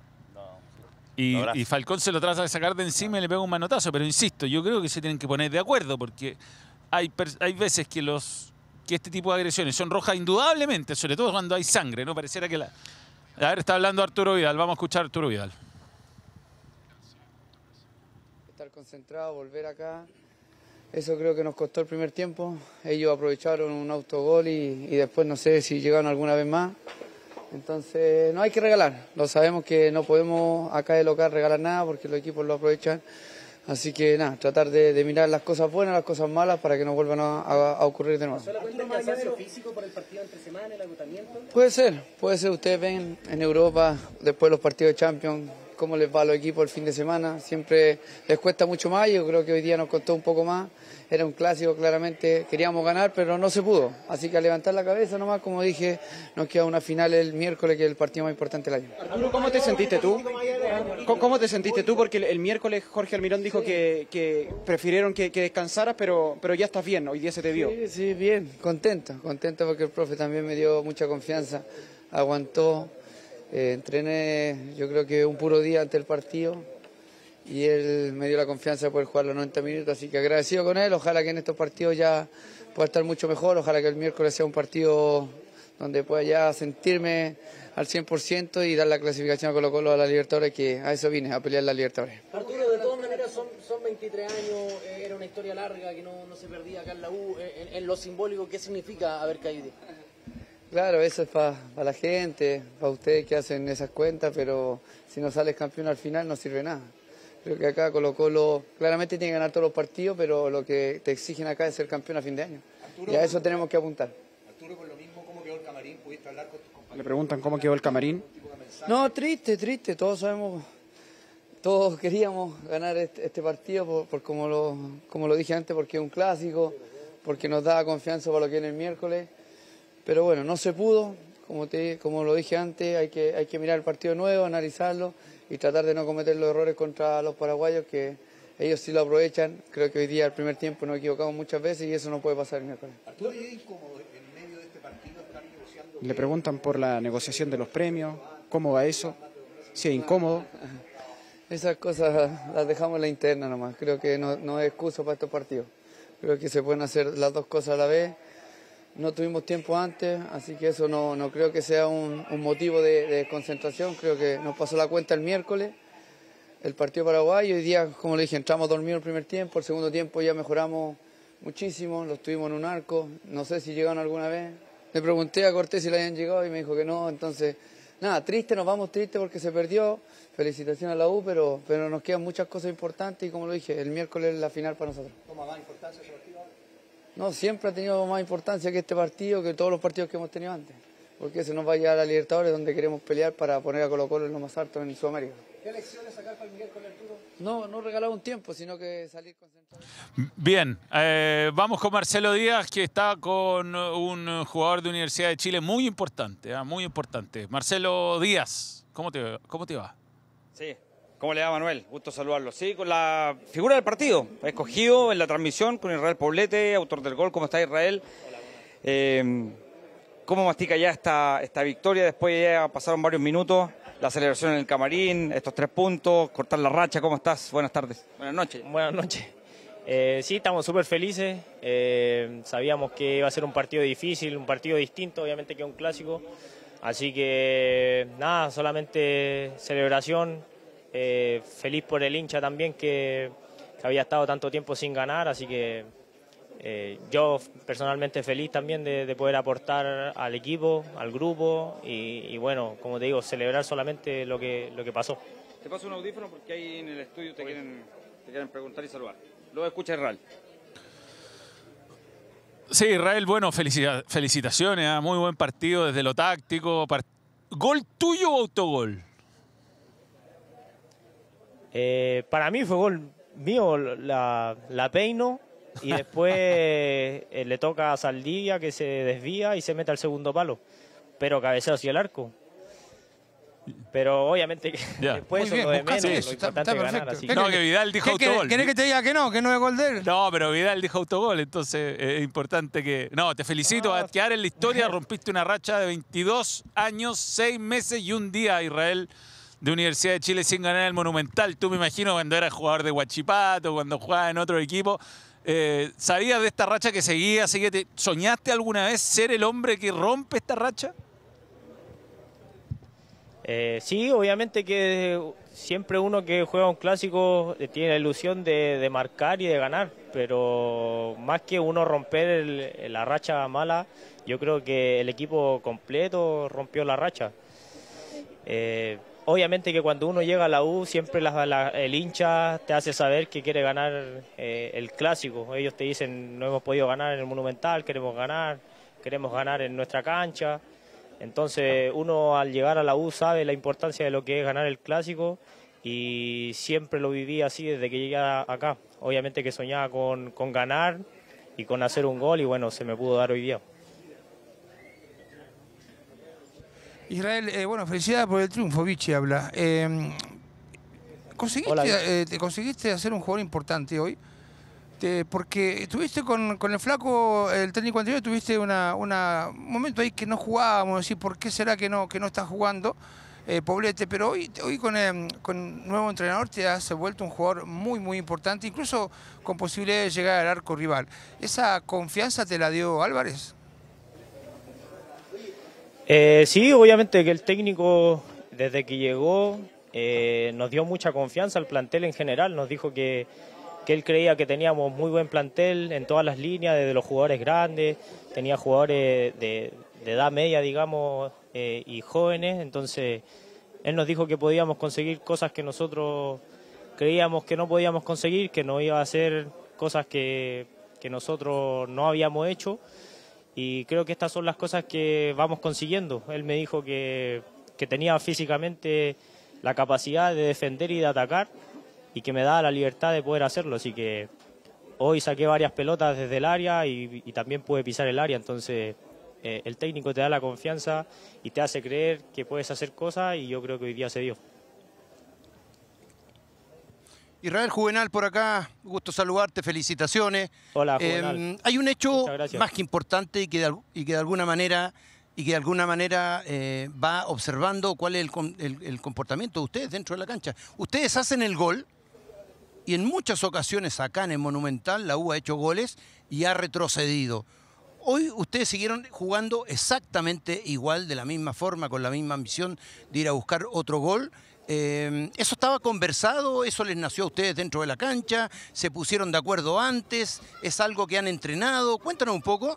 y, Lo abraza. y Falcón se lo trata de sacar de encima y le pega un manotazo. Pero insisto, yo creo que se tienen que poner de acuerdo porque hay, pers- hay veces que los que este tipo de agresiones son rojas indudablemente, sobre todo cuando hay sangre, ¿no? Pareciera que la... A ver, está hablando Arturo Vidal, vamos a escuchar a Arturo Vidal. Estar concentrado, volver acá. Eso creo que nos costó el primer tiempo. Ellos aprovecharon un autogol y, y después no sé si llegaron alguna vez más. Entonces no hay que regalar. Lo sabemos que no podemos acá de local regalar nada porque los equipos lo aprovechan. Así que nada, tratar de, de mirar las cosas buenas, las cosas malas para que no vuelvan a, a, a ocurrir de nuevo. ¿Pasó la cuenta el cansancio físico por el partido entre semana, el agotamiento? Puede ser, puede ser. Ustedes ven en Europa, después de los partidos de Champions, cómo les va a los equipos el fin de semana. Siempre les cuesta mucho más. Yo creo que hoy día nos costó un poco más. Era un clásico, claramente queríamos ganar, pero no se pudo. Así que a levantar la cabeza nomás, como dije, nos queda una final el miércoles, que es el partido más importante del año. Arturo, ¿cómo te sentiste tú? ¿Cómo te sentiste tú? Porque el, el miércoles Jorge Almirón dijo que, que prefirieron que, que descansaras, pero, pero ya estás bien, hoy día se te vio. Sí, sí, bien, contento, contento porque el profe también me dio mucha confianza, aguantó, eh, entrené yo creo que un puro día ante el partido y él me dio la confianza de poder jugar los noventa minutos, así que agradecido con él, ojalá que en estos partidos ya pueda estar mucho mejor, ojalá que el miércoles sea un partido donde pueda ya sentirme al cien por ciento y dar la clasificación a Colo-Colo a la Libertadores, que a eso vine, a pelear la Libertadores. Arturo, de todas maneras son, son veintitrés años, eh, era una historia larga que no, no se perdía acá en la U, eh, en, en lo simbólico, ¿qué significa haber caído? Claro, eso es para pa la gente, para ustedes que hacen esas cuentas, pero si no sales campeón al final no sirve nada. Creo que acá Colo-Colo claramente tiene que ganar todos los partidos, pero lo que te exigen acá es ser campeón a fin de año. Arturo, y a eso tenemos que apuntar. Arturo, por lo mismo, ¿cómo quedó el camarín? ¿Pudiste hablar con tus compañeros? Le preguntan cómo quedó el camarín. No, triste, triste. Todos sabemos, todos queríamos ganar este, este partido, por, por como, lo, como lo dije antes, porque es un clásico, porque nos da confianza para lo que viene el miércoles. Pero bueno, no se pudo. Como, te, como lo dije antes, hay que, hay que mirar el partido nuevo, analizarlo y tratar de no cometer los errores contra los paraguayos, que ellos sí lo aprovechan. Creo que hoy día, el primer tiempo, nos equivocamos muchas veces y eso no puede pasar el miércoles. Arturo, ¿es incómodo en medio de este partido estar negociando? Le preguntan por la negociación de los premios, ¿cómo va eso? Si es incómodo. Esas cosas las dejamos en la interna nomás. Creo que no, no es excusa para estos partidos. Creo que se pueden hacer las dos cosas a la vez. No tuvimos tiempo antes, así que eso no, no creo que sea un, un motivo de, de concentración. Creo que nos pasó la cuenta el miércoles, el partido paraguayo. Hoy día, como le dije, entramos dormidos el primer tiempo, el segundo tiempo ya mejoramos muchísimo, los tuvimos en un arco. No sé si llegaron alguna vez. Le pregunté a Cortés si le habían llegado y me dijo que no. Entonces, nada, triste, nos vamos tristes porque se perdió. Felicitaciones a la U, pero, pero nos quedan muchas cosas importantes y como lo dije, el miércoles es la final para nosotros. ¿Toma más importancia ese partido? No, siempre ha tenido más importancia que este partido, que todos los partidos que hemos tenido antes. Porque eso nos va a llevar a la Libertadores, donde queremos pelear para poner a Colo-Colo en lo más alto en Sudamérica. ¿Qué lecciones sacar para el miércoles, Arturo? No, no regalar un tiempo, sino que salir concentrado. Bien, eh, vamos con Marcelo Díaz, que está con un jugador de Universidad de Chile muy importante, ¿eh? muy importante. Marcelo Díaz, ¿cómo te, cómo te va? Sí. ¿Cómo le va, Manuel? Gusto saludarlo. Sí, con la figura del partido, escogido en la transmisión con Israel Poblete, autor del gol. ¿Cómo está Israel? Eh, ¿Cómo mastica ya esta, esta victoria? Después ya pasaron varios minutos, la celebración en el camarín, estos tres puntos, cortar la racha. ¿Cómo estás? Buenas tardes. Buenas noches. Buenas noches. Eh, sí, estamos súper felices. Eh, sabíamos que iba a ser un partido difícil, un partido distinto, obviamente, que un clásico. Así que, nada, solamente celebración. Eh, feliz por el hincha también que, que había estado tanto tiempo sin ganar, así que eh, yo personalmente feliz también de, de poder aportar al equipo, al grupo y, y bueno, como te digo, celebrar solamente lo que, lo que pasó. Te paso un audífono porque ahí en el estudio te quieren, te quieren preguntar y saludar. Luego escucha Israel. Sí, Israel, bueno, felicita, felicitaciones, ¿eh? Muy buen partido desde lo táctico. Part... ¿Gol tuyo o autogol? Eh, para mí fue gol mío, la, la peino y después eh, le toca a Saldivia que se desvía y se mete al segundo palo, pero cabeceo hacia el arco. Pero obviamente que ya. Después eso lo de menos, eso, lo importante es ganar. Así que... No, que Vidal dijo autogol. ¿Querés que te diga que no, que no es gol de él? No, pero Vidal dijo autogol, entonces es importante que... No, te felicito, Ah. a quedar en la historia, rompiste una racha de veintidós años, seis meses y un día, Israel, de Universidad de Chile sin ganar el Monumental. Tú me imagino cuando eras jugador de Huachipato, cuando jugabas en otro equipo, eh, ¿sabías de esta racha que seguía? seguía te... ¿Soñaste alguna vez ser el hombre que rompe esta racha? Eh, sí, obviamente que siempre uno que juega un clásico tiene la ilusión de, de marcar y de ganar, pero más que uno romper el, la racha mala, yo creo que el equipo completo rompió la racha. Eh, obviamente que cuando uno llega a la U, siempre la, la, el hincha te hace saber que quiere ganar eh, el clásico. Ellos te dicen, no hemos podido ganar en el Monumental, queremos ganar, queremos ganar en nuestra cancha. Entonces uno al llegar a la U sabe la importancia de lo que es ganar el clásico y siempre lo viví así desde que llegué acá. Obviamente que soñaba con, con ganar y con hacer un gol y bueno, se me pudo dar hoy día. Israel, eh, bueno, felicidades por el triunfo, Vichy habla. Eh, ¿conseguiste, Hola. eh, te conseguiste hacer un jugador importante hoy? Te, porque estuviste con, con el flaco, el técnico anterior, tuviste una, una, un momento ahí que no jugábamos, decir, ¿por qué será que no, que no estás jugando? Eh, Poblete, pero hoy, hoy con, eh, con nuevo entrenador te has vuelto un jugador muy, muy importante, incluso con posibilidad de llegar al arco rival. ¿Esa confianza te la dio Álvarez? Eh, sí, obviamente que el técnico desde que llegó eh, nos dio mucha confianza al plantel en general, nos dijo que, que él creía que teníamos muy buen plantel en todas las líneas, desde los jugadores grandes, tenía jugadores de, de edad media, digamos, eh, y jóvenes, entonces él nos dijo que podíamos conseguir cosas que nosotros creíamos que no podíamos conseguir, que nos iba a hacer cosas que, que nosotros no habíamos hecho. Y creo que estas son las cosas que vamos consiguiendo. Él me dijo que, que tenía físicamente la capacidad de defender y de atacar y que me daba la libertad de poder hacerlo. Así que hoy saqué varias pelotas desde el área y, y también pude pisar el área. Entonces eh, el técnico te da la confianza y te hace creer que puedes hacer cosas y yo creo que hoy día se dio. Israel Juvenal por acá, gusto saludarte, felicitaciones. Hola, Juvenal. Eh, hay un hecho Muchas gracias. más que importante y que de, y que de alguna manera, y que de alguna manera eh, va observando cuál es el, el, el comportamiento de ustedes dentro de la cancha. Ustedes hacen el gol y en muchas ocasiones acá en el Monumental la U ha hecho goles y ha retrocedido. Hoy ustedes siguieron jugando exactamente igual, de la misma forma, con la misma ambición de ir a buscar otro gol. Eh, ¿Eso estaba conversado? ¿Eso les nació a ustedes dentro de la cancha? ¿Se pusieron de acuerdo antes? ¿Es algo que han entrenado? Cuéntanos un poco.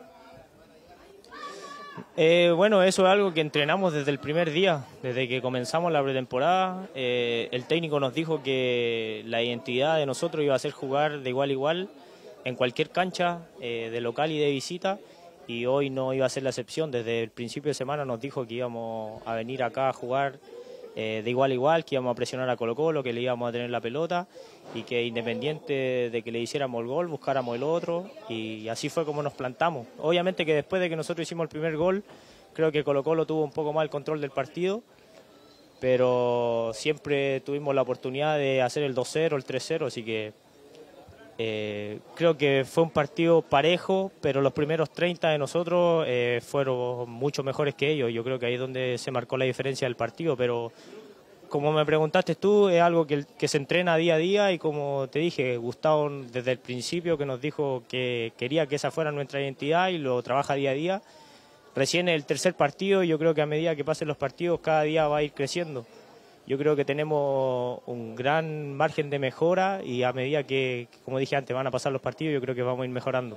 Eh, bueno, eso es algo que entrenamos desde el primer día, desde que comenzamos la pretemporada. Eh, el técnico nos dijo que la identidad de nosotros iba a ser jugar de igual a igual en cualquier cancha, eh, de local y de visita, y hoy no iba a ser la excepción. Desde el principio de semana nos dijo que íbamos a venir acá a jugar Eh, de igual a igual, que íbamos a presionar a Colo Colo, que le íbamos a tener la pelota y que independiente de que le hiciéramos el gol, buscáramos el otro y así fue como nos plantamos. Obviamente que después de que nosotros hicimos el primer gol, creo que Colo Colo tuvo un poco más el control del partido, pero siempre tuvimos la oportunidad de hacer el dos cero, el tres cero, así que eh, creo que fue un partido parejo, pero los primeros treinta de nosotros eh, fueron mucho mejores que ellos. Yo creo que ahí es donde se marcó la diferencia del partido, pero como me preguntaste tú, es algo que, que se entrena día a día y como te dije, Gustavo desde el principio que nos dijo que quería que esa fuera nuestra identidad y lo trabaja día a día. Recién el tercer partido, yo creo que a medida que pasen los partidos cada día va a ir creciendo. Yo creo que tenemos un gran margen de mejora y a medida que, como dije antes, van a pasar los partidos, yo creo que vamos a ir mejorando.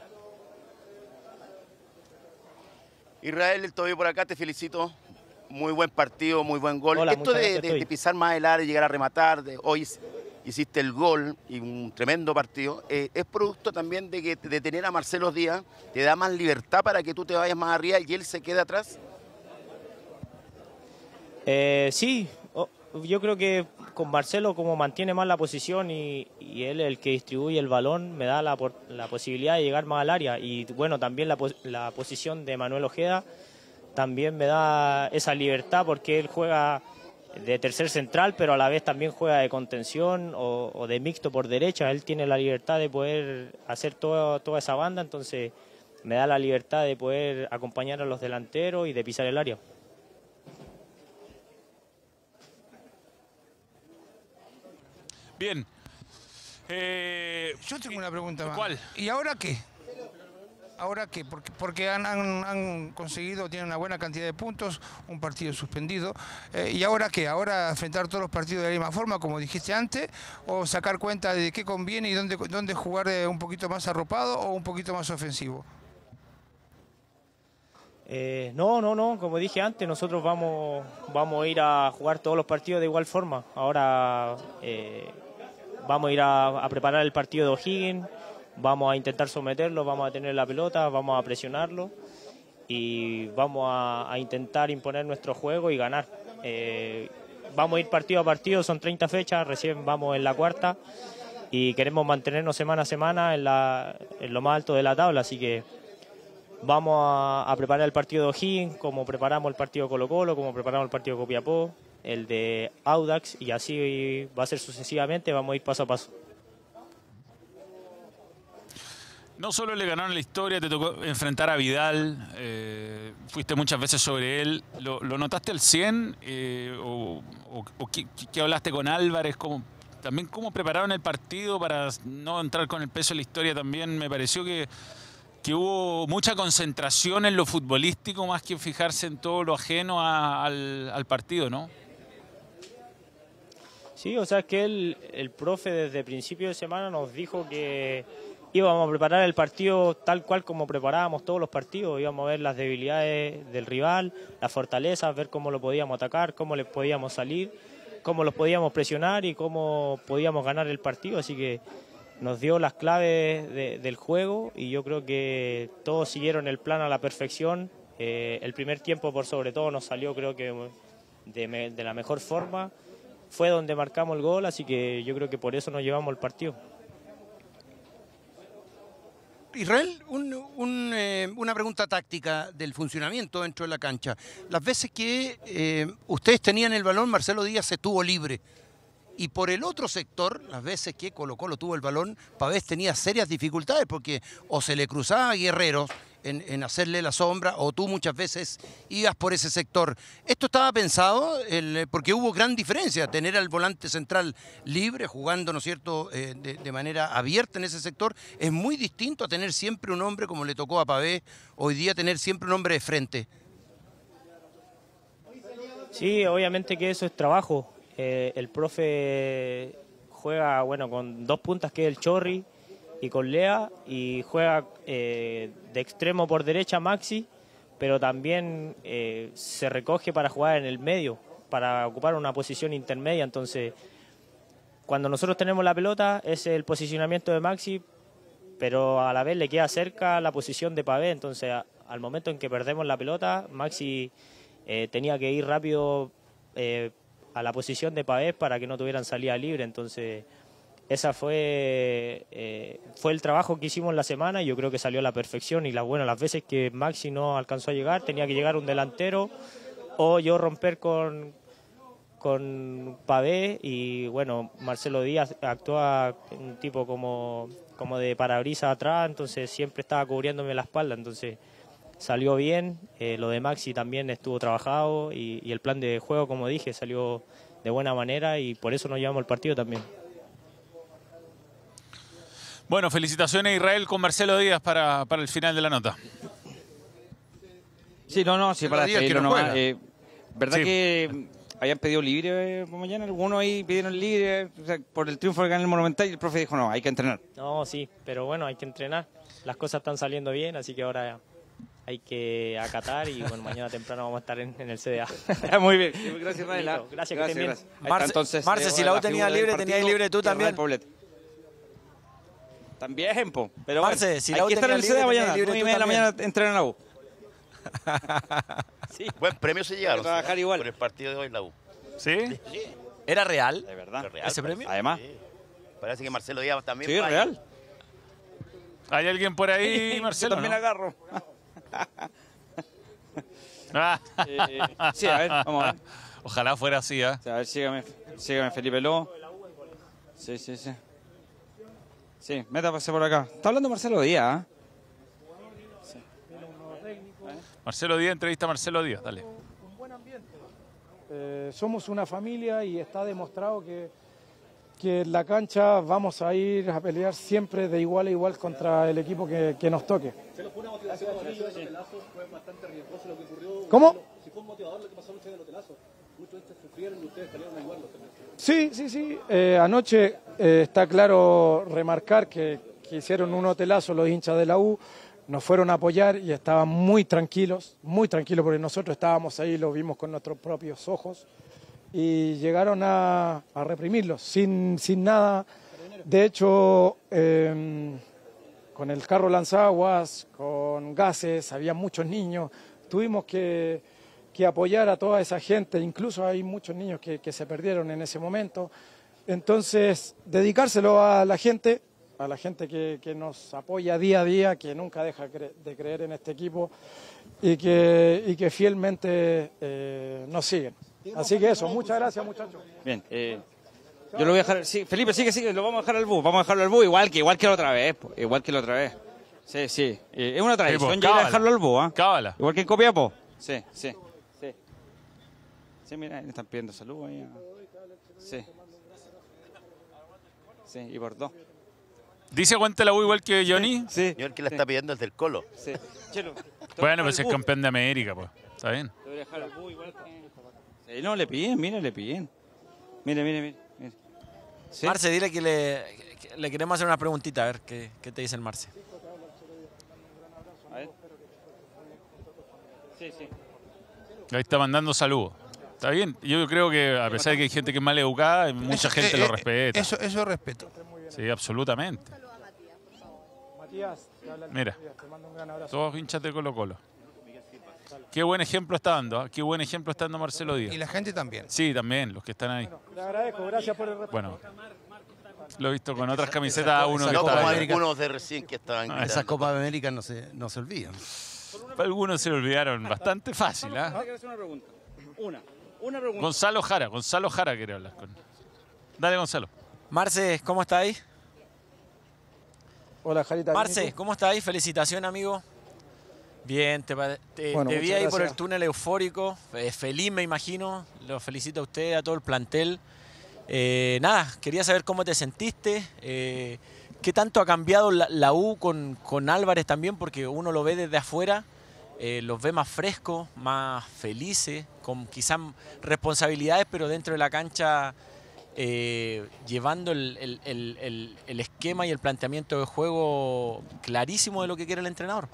Israel, estoy por acá, te felicito. Muy buen partido, muy buen gol. Hola, Esto muchas de, gracias, de, de pisar más el área, llegar a rematar, de, hoy hiciste el gol y un tremendo partido, eh, es producto también de que de tener a Marcelo Díaz, te da más libertad para que tú te vayas más arriba y él se quede atrás. Eh, sí, oh, yo creo que con Marcelo, como mantiene más la posición y, y él el que distribuye el balón, me da la, la posibilidad de llegar más al área. Y bueno, también la, la posición de Manuel Ojeda también me da esa libertad porque él juega de tercer central, pero a la vez también juega de contención o, o de mixto por derecha. Él tiene la libertad de poder hacer todo, toda esa banda, entonces me da la libertad de poder acompañar a los delanteros y de pisar el área. Bien. Eh, Yo tengo una pregunta más. ¿Cuál? ¿Y ahora qué? ¿Ahora qué? Porque, porque han, han, han conseguido, tienen una buena cantidad de puntos, un partido suspendido. Eh, ¿Y ahora qué? ¿Ahora enfrentar todos los partidos de la misma forma, como dijiste antes? ¿O sacar cuenta de qué conviene y dónde, dónde jugar un poquito más arropado o un poquito más ofensivo? Eh, no, no, no, como dije antes, nosotros vamos, vamos a ir a jugar todos los partidos de igual forma. Ahora eh, vamos a ir a, a preparar el partido de O'Higgins, vamos a intentar someterlo, vamos a tener la pelota, vamos a presionarlo y vamos a, a intentar imponer nuestro juego y ganar. Eh, vamos a ir partido a partido, son treinta fechas, recién vamos en la cuarta y queremos mantenernos semana a semana en, la, en lo más alto de la tabla, así que vamos a, a preparar el partido de O'Higgins, como preparamos el partido de Colo-Colo, como preparamos el partido de Copiapó, el de Audax, y así va a ser sucesivamente, vamos a ir paso a paso. No solo le ganaron la historia, te tocó enfrentar a Vidal, eh, fuiste muchas veces sobre él. ¿Lo, lo notaste al cien? Eh, ¿O, o, o qué, qué hablaste con Álvarez? ¿Cómo, también cómo prepararon el partido para no entrar con el peso de la historia? También me pareció que... que hubo mucha concentración en lo futbolístico más que fijarse en todo lo ajeno a, al, al partido, ¿no? Sí, o sea, es que él, el profe desde principio de semana nos dijo que íbamos a preparar el partido tal cual como preparábamos todos los partidos, íbamos a ver las debilidades del rival, las fortalezas, ver cómo lo podíamos atacar, cómo le podíamos salir, cómo los podíamos presionar y cómo podíamos ganar el partido, así que nos dio las claves de, del juego y yo creo que todos siguieron el plan a la perfección. Eh, el primer tiempo, por sobre todo, nos salió creo que de, me, de la mejor forma. Fue donde marcamos el gol, así que yo creo que por eso nos llevamos el partido. Israel, un, un, eh, una pregunta táctica del funcionamiento dentro de la cancha. Las veces que eh, ustedes tenían el balón, Marcelo Díaz se tuvo libre. Y por el otro sector, las veces que Colo-Colo tuvo el balón, Pavés tenía serias dificultades porque o se le cruzaba a Guerreros en, en hacerle la sombra o tú muchas veces ibas por ese sector. ¿Esto estaba pensado? El, porque hubo gran diferencia, tener al volante central libre, jugando, ¿no es cierto?, eh, de, de manera abierta en ese sector, es muy distinto a tener siempre un hombre como le tocó a Pavés, hoy día tener siempre un hombre de frente. Sí, obviamente que eso es trabajo. Eh, el profe juega bueno con dos puntas que es el Chorri y con Lea y juega eh, de extremo por derecha Maxi, pero también eh, se recoge para jugar en el medio, para ocupar una posición intermedia. Entonces, cuando nosotros tenemos la pelota es el posicionamiento de Maxi, pero a la vez le queda cerca la posición de Pavés. Entonces, a, al momento en que perdemos la pelota, Maxi eh, tenía que ir rápido eh, a la posición de Pavés para que no tuvieran salida libre. Entonces esa fue eh, fue el trabajo que hicimos la semana y yo creo que salió a la perfección. Y las bueno, las veces que Maxi no alcanzó a llegar, tenía que llegar un delantero o yo romper con con Pavés y bueno, Marcelo Díaz actúa un tipo como, como de parabrisas atrás, entonces siempre estaba cubriéndome la espalda, entonces salió bien. Eh, lo de Maxi también estuvo trabajado y, y el plan de juego, como dije, salió de buena manera y por eso nos llevamos el partido también. Bueno, felicitaciones Israel con Marcelo Díaz para, para el final de la nota. Sí, no, no, sí, para despedirlo no nomás. Eh, ¿Verdad Sí. que habían pedido libre eh, por mañana? Algunos ahí pidieron libre o sea, por el triunfo que ganó el Monumental y el profe dijo no, hay que entrenar. No, sí, pero bueno, hay que entrenar. Las cosas están saliendo bien, así que ahora hay que acatar y bueno, mañana temprano vamos a estar en, en el C D A. Muy bien, gracias Israel. Listo, gracias, que estén bien. Ahí está, Marce, entonces, Marce, eh, si la U tenía figura del libre, partido, tenías libre tú Israel también. Poblete. También, po. Pero Marce, bueno, si la hay U que estar en tenía el C D A libre, mañana. tenías libre nueve y tú media de la también. mañana entrenan en la U. Sí. Buen premio se llevaron. Trabajar igual. Por el partido de hoy la U. ¿Sí? Sí, ¿Era real? De verdad. es real, ¿Ese parece. premio? Además. Sí. Parece que Marcelo Díaz también. Sí, es va ahí. real. ¿Hay alguien por ahí, Yo Marcelo? también ¿no? agarro. Ah. Eh, sí, a ver, vamos a ver. Ojalá fuera así, ¿eh? A ver, sígame, sígame Felipe Ló. Sí, sí, sí. Sí, métase por acá. Está hablando Marcelo Díaz, ¿eh? Marcelo Díaz, entrevista a Marcelo Díaz, dale. Un buen ambiente. Eh, somos una familia y está demostrado que, que en la cancha vamos a ir a pelear siempre de igual a igual contra el equipo que, que nos toque. ¿Cómo? Si fue un motivador lo que pasó anoche del hotelazo. Muchos de estos sufrieron y ustedes salieron a igualarlos también. Sí, sí, sí. Eh, anoche eh, está claro remarcar que, que hicieron un hotelazo los hinchas de la U, nos fueron a apoyar y estaban muy tranquilos, muy tranquilos porque nosotros estábamos ahí, lo vimos con nuestros propios ojos y llegaron a, a reprimirlos sin, sin nada. De hecho, eh, con el carro lanzaguas, con gases, había muchos niños, tuvimos que, que apoyar a toda esa gente, incluso hay muchos niños que, que se perdieron en ese momento. Entonces, dedicárselo a la gente, a la gente que, que nos apoya día a día, que nunca deja cre de creer en este equipo y que, y que fielmente eh, nos siguen. Así que eso, muchas gracias muchachos. Bien, eh, yo lo voy a dejar, sí, Felipe, sigue, sigue, lo vamos a dejar al bus, vamos a dejarlo al bus igual que, igual que la otra vez, po, igual que la otra vez. Sí, sí, eh, es una tradición sí, pues, llegar a dejarlo al bus, ¿ah? ¿eh? Cábala. Igual que en Copiapó. Sí, sí, sí. Sí, mira, le están pidiendo salud ahí. Sí. Sí, y por dos. ¿Dice aguanta la U igual que Johnny? Sí. Yo el que la está pidiendo es del Colo. Sí. Chelo, bueno, pues es campeón de América, pues. Está bien. Te voy a dejar al bus igual que... Sí, no, le piden, mire, le piden. Mire, mire, mire. mire. ¿Sí? Marce, dile que le, que le queremos hacer una preguntita, a ver qué, qué te dice el Marce. A ver. Sí, sí. Ahí está mandando saludos. Está bien. Yo creo que a pesar de que hay gente que es mal educada, mucha Eso, gente eh, lo eh, respeta. Eso, eso respeto. Sí, absolutamente. Matías, te habla el Mira, Matías, te mando un gran abrazo. todos hinchas de Colo Colo. Qué buen ejemplo está dando, ¿eh? Qué buen ejemplo está dando Marcelo Díaz. Y la gente también. Sí, también, los que están ahí. Le agradezco, gracias por el respeto. Bueno, lo he visto con otras camisetas, uno que No está como ahí. algunos de recién que estaban Esas gritando. Copas de América no se, no se olvidan. Algunos se lo olvidaron bastante fácil, ¿ah? Quiero hacer una pregunta. Una. Una pregunta. Gonzalo Jara, Gonzalo Jara quiere hablar con. Dale, Gonzalo. Marce, ¿cómo está ahí? Hola, Jarita. Marce, ¿cómo está ahí? Felicitación, amigo. Bien, te, te, Bueno, te vi muchas ahí por el gracias. túnel eufórico, eh, feliz me imagino, lo felicito a usted, a todo el plantel. Eh, nada, quería saber cómo te sentiste, eh, qué tanto ha cambiado la, la U con, con Álvarez también, porque uno lo ve desde afuera, eh, los ve más frescos, más felices, con quizás responsabilidades, pero dentro de la cancha eh, llevando el, el, el, el, el esquema y el planteamiento de juego clarísimo de lo que quiere el entrenador.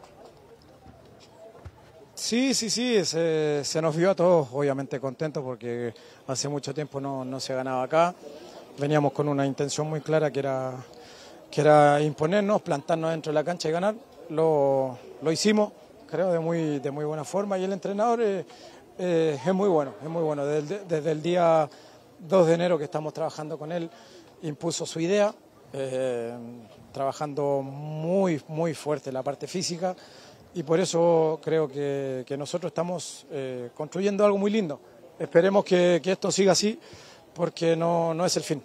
Sí, sí, sí, se, se nos vio a todos obviamente contentos porque hace mucho tiempo no, no se ganaba acá. Veníamos con una intención muy clara que era, que era imponernos, plantarnos dentro de la cancha y ganar. Lo, lo hicimos, creo, de muy, de muy buena forma y el entrenador eh, eh, es muy bueno, es muy bueno. Desde, desde el día dos de enero que estamos trabajando con él, impuso su idea, eh, trabajando muy, muy fuerte la parte física. Y por eso creo que, que nosotros estamos eh, construyendo algo muy lindo. Esperemos que, que esto siga así, porque no, no es el fin.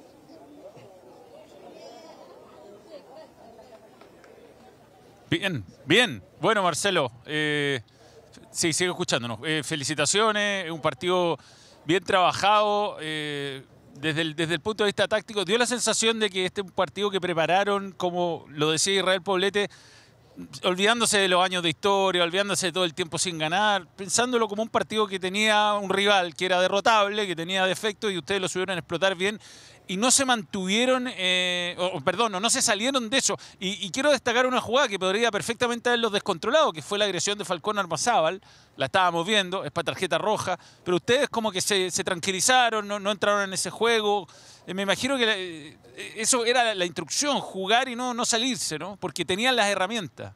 Bien, bien. Bueno, Marcelo, eh, sí, sigue escuchándonos. Eh, felicitaciones, un partido bien trabajado. Eh, desde, el, desde el punto de vista táctico, dio la sensación de que este es un partido que prepararon, como lo decía Israel Poblete, olvidándose de los años de historia, olvidándose de todo el tiempo sin ganar, pensándolo como un partido que tenía un rival que era derrotable, que tenía defectos y ustedes lo subieron a explotar bien y no se mantuvieron, eh, o, perdón, no, no se salieron de eso. Y, y quiero destacar una jugada que podría perfectamente haberlos descontrolado, que fue la agresión de Falcón Armazábal, la estábamos viendo, es para tarjeta roja, pero ustedes como que se, se tranquilizaron, no, no entraron en ese juego. Eh, me imagino que la, eso era la, la instrucción, jugar y no, no salirse, ¿no? Porque tenían las herramientas.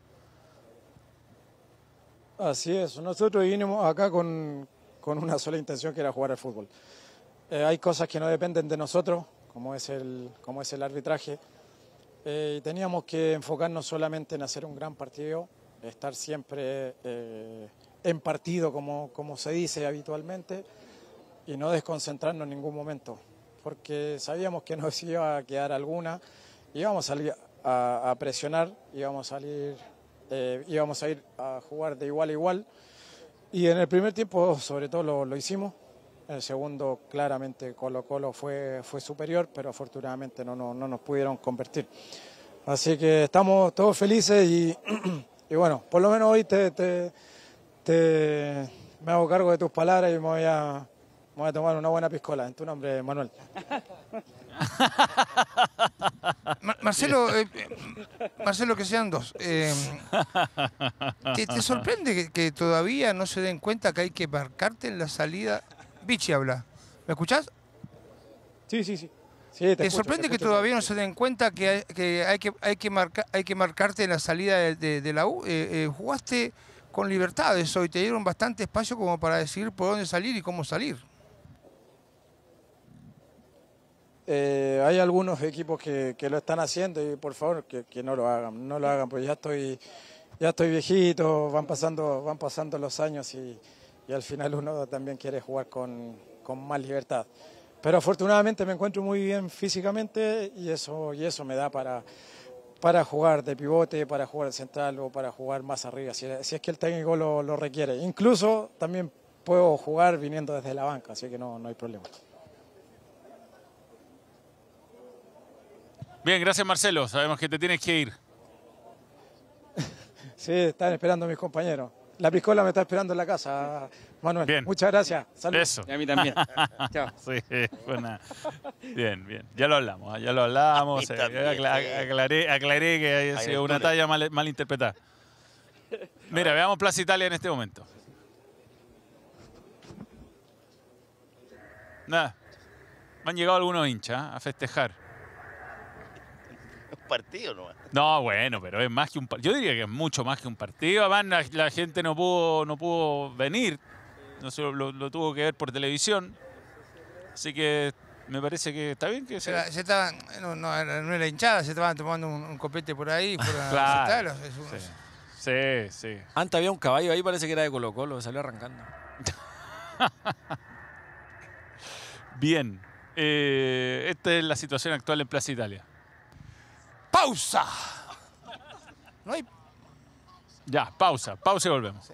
Así es, nosotros vinimos acá con, con una sola intención que era jugar al fútbol. Eh, hay cosas que no dependen de nosotros, como es el, como es el arbitraje, eh, y teníamos que enfocarnos solamente en hacer un gran partido, estar siempre eh, en partido, como, como se dice habitualmente, y no desconcentrarnos en ningún momento, porque sabíamos que nos iba a quedar alguna, íbamos a salir a, a presionar, íbamos a salir... Eh, íbamos a ir a jugar de igual a igual y en el primer tiempo sobre todo lo, lo hicimos, en el segundo claramente Colo Colo fue, fue superior, pero afortunadamente no, no, no nos pudieron convertir. Así que estamos todos felices y, y bueno, por lo menos hoy te, te, te- me hago cargo de tus palabras y me voy a, me voy a tomar una buena piscola. En tu nombre, Manuel. Ma- Marcelo, eh, Marcelo, que sean dos. Eh, ¿te, te sorprende que, que todavía no se den cuenta que hay que marcarte en la salida? Vichy habla. ¿Me escuchás? Sí, sí, sí. Sí, te ¿Te escucho, sorprende te que escucho, todavía no sí. se den cuenta que hay que, hay que, hay que, marca- hay que marcarte en la salida de, de- de la U? Eh, eh, jugaste con libertades hoy, te dieron bastante espacio como para decidir por dónde salir y cómo salir. Eh, hay algunos equipos que, que lo están haciendo y por favor que, que no lo hagan, no lo hagan, pues ya estoy, ya estoy viejito, van pasando, van pasando los años y, y al final uno también quiere jugar con, con más libertad. Pero afortunadamente me encuentro muy bien físicamente y eso, y eso me da para, para jugar de pivote, para jugar de central o para jugar más arriba, si, si es que el técnico lo, lo requiere. Incluso también puedo jugar viniendo desde la banca, así que no, no hay problema. Bien, gracias Marcelo. Sabemos que te tienes que ir. Sí, están esperando mis compañeros. La piscola me está esperando en la casa, Manuel. Bien. Muchas gracias. Saludos. Eso. Y a mí también. Chao. Sí, fue una- Bien, bien. Ya lo hablamos, ¿ah? ya lo hablamos. A mí eh, también, acla- sí. aclaré, aclaré que haya Ahí en sido el una túnel. talla mal, mal interpretada. Mira, veamos Plaza Italia en este momento. Nada. Me han llegado algunos hinchas ¿ah? a festejar. Un partido nomás. No, bueno, pero es más que un partido. Yo diría que es mucho más que un partido. Además, la, la gente no pudo, no pudo venir. No sé, lo, lo tuvo que ver por televisión. Así que me parece que está bien que Se, se... la- se estaban, no, no, era- no era hinchada, se estaban tomando un, un copete por ahí. Fuera, Claro, se está- los- es un- Sí, sí. Antes había un caballo ahí, parece que era de Colo Colo, salió arrancando. Bien. Eh, esta es la situación actual en Plaza Italia. ¡Pausa! No hay Ya, pausa, pausa y volvemos.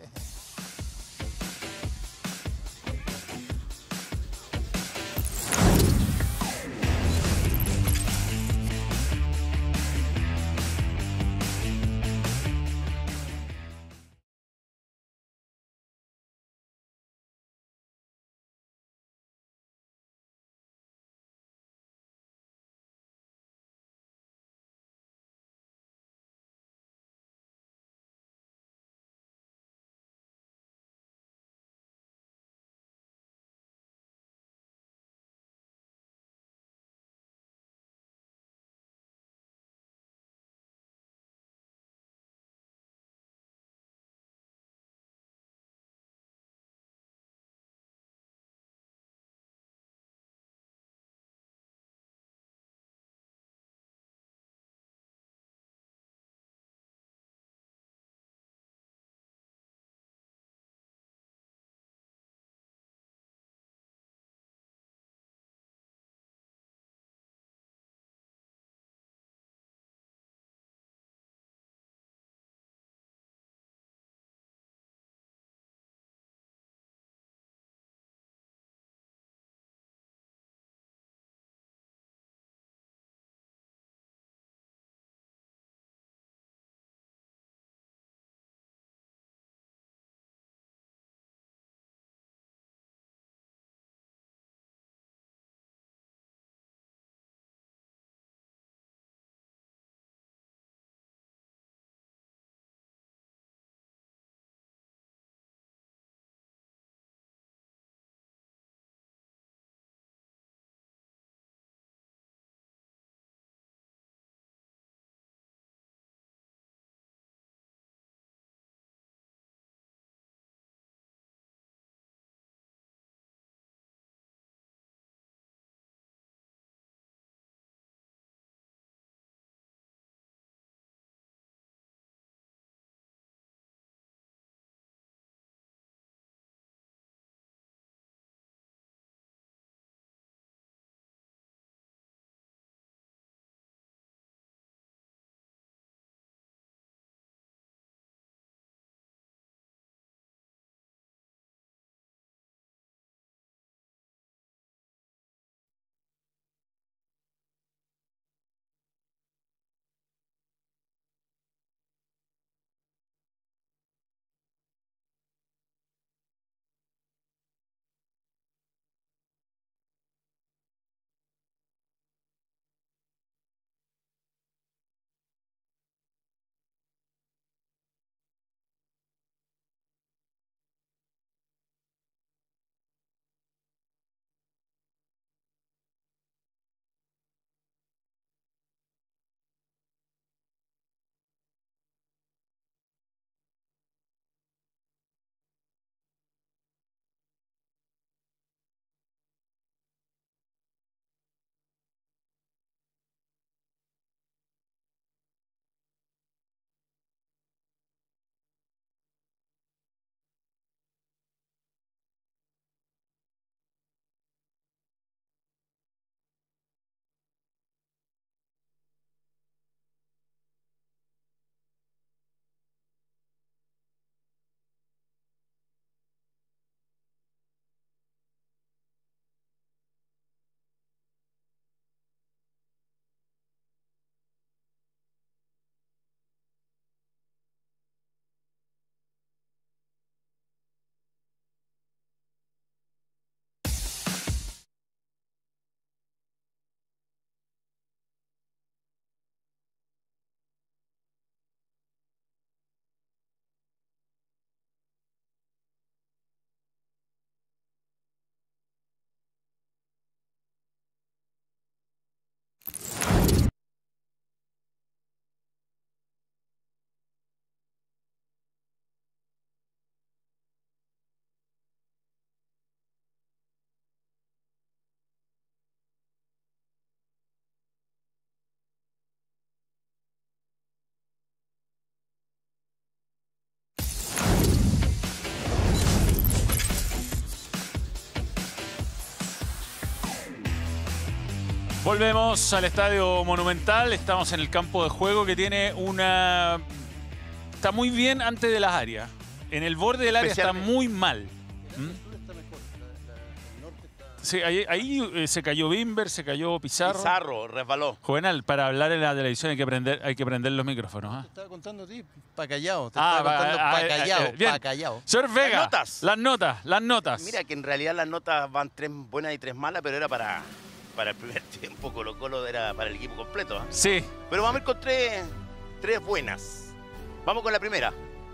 Volvemos al Estadio Monumental. Estamos en el campo de juego que tiene una... Está muy bien antes de las áreas. En el borde del área está muy mal. ¿Mm? Sí, ahí, ahí eh, se cayó Bimber, se cayó Pizarro. Pizarro, resbaló. Juvenal, para hablar en la televisión hay que prender, hay que prender los micrófonos. ¿eh? Te estaba contando a ti, pa' callado. Te Ah, estaba contando ah, pa' ah, callado, eh, bien. pa' callado. Señor Vega, Las notas. las notas, las notas. Mira que en realidad las notas van tres buenas y tres malas, pero era para, para el primer tiempo. Colo Colo era para el equipo completo. ¿eh? Sí. Pero vamos a ir con tres, tres buenas. Vamos con la primera.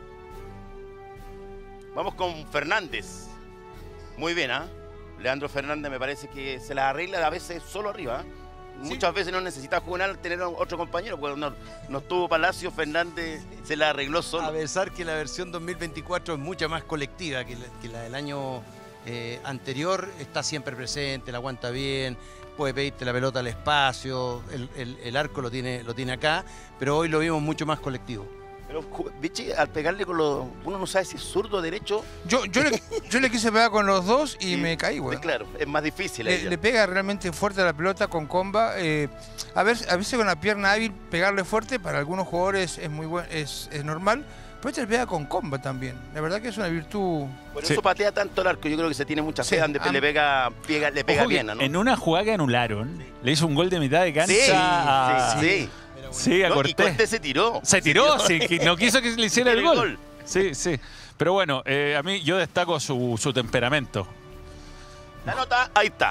Vamos con Fernández. Muy bien, ¿ah? ¿eh? Leandro Fernández me parece que se las arregla a veces solo arriba. ¿eh? Sí. Muchas veces no necesita jugar tener otro compañero. Cuando no, no estuvo Palacio, Fernández se la arregló solo. A pesar que la versión dos mil veinticuatro es mucha más colectiva que la, que la del año eh, anterior, está siempre presente, la aguanta bien, puede pedirte la pelota al espacio, el, el, el arco lo tiene, lo tiene acá, pero hoy lo vimos mucho más colectivo. Pero, Vichy, al pegarle con los... Uno no sabe si es zurdo o derecho. Yo, yo, le, yo le quise pegar con los dos y, y me caí, güey. Claro, es más difícil. Le, le pega realmente fuerte a la pelota con comba. Eh, a, ver, a veces con la pierna hábil pegarle fuerte para algunos jugadores es muy buen, es, es normal. Pero este le pega con comba también. La verdad que es una virtud. Por eso sí. patea tanto el arco. Yo creo que se tiene mucha fe. Sí. Donde le pega, pega, le pega bien, ¿no? En una jugada que anularon, le hizo un gol de mitad de cancha. Sí, a... sí, sí. Sí, a no, Cortés. Y Cortés se tiró. Se tiró, se tiró. Sí, no quiso que le hiciera el gol. gol. Sí, sí. Pero bueno, eh, a mí yo destaco su, su temperamento. La nota, ahí está.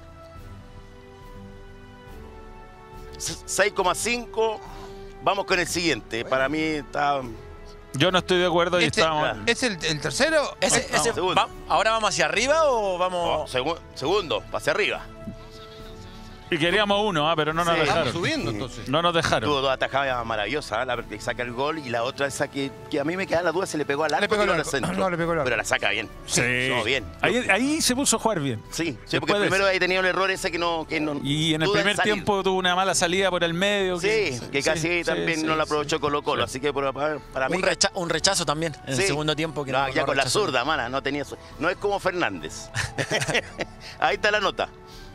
seis coma cinco. Vamos con el siguiente. Para mí está... Yo no estoy de acuerdo y este, estamos... ¿Es el, el tercero? Ese, ese, va, ¿Ahora vamos hacia arriba o vamos...? Oh, segu segundo, hacia arriba. Y queríamos uno, ¿eh? Pero no nos sí, dejaron. Subiendo, entonces. No nos dejaron. Tuvo dos atajadas maravillosas, ¿eh? La que saca el gol y la otra esa que, que a mí me queda la duda, se le pegó al arco. Le pegó y no, al arco. Centro. no le pegó al arco. Pero la saca bien. Sí. No, bien. Ahí, ahí se puso a jugar bien. Sí, sí porque primero ahí tenía el error ese que no... Que no y en el primer tiempo tuvo una mala salida por el medio. Sí, que, que sí, casi sí, también sí, no la aprovechó sí. Colo Colo. Sí. Así que para, para mí... Un, recha un rechazo también en sí. el segundo tiempo. Que no, no, ya no con rechazó. la zurda, mala, no tenía... No es como Fernández. Ahí está la nota.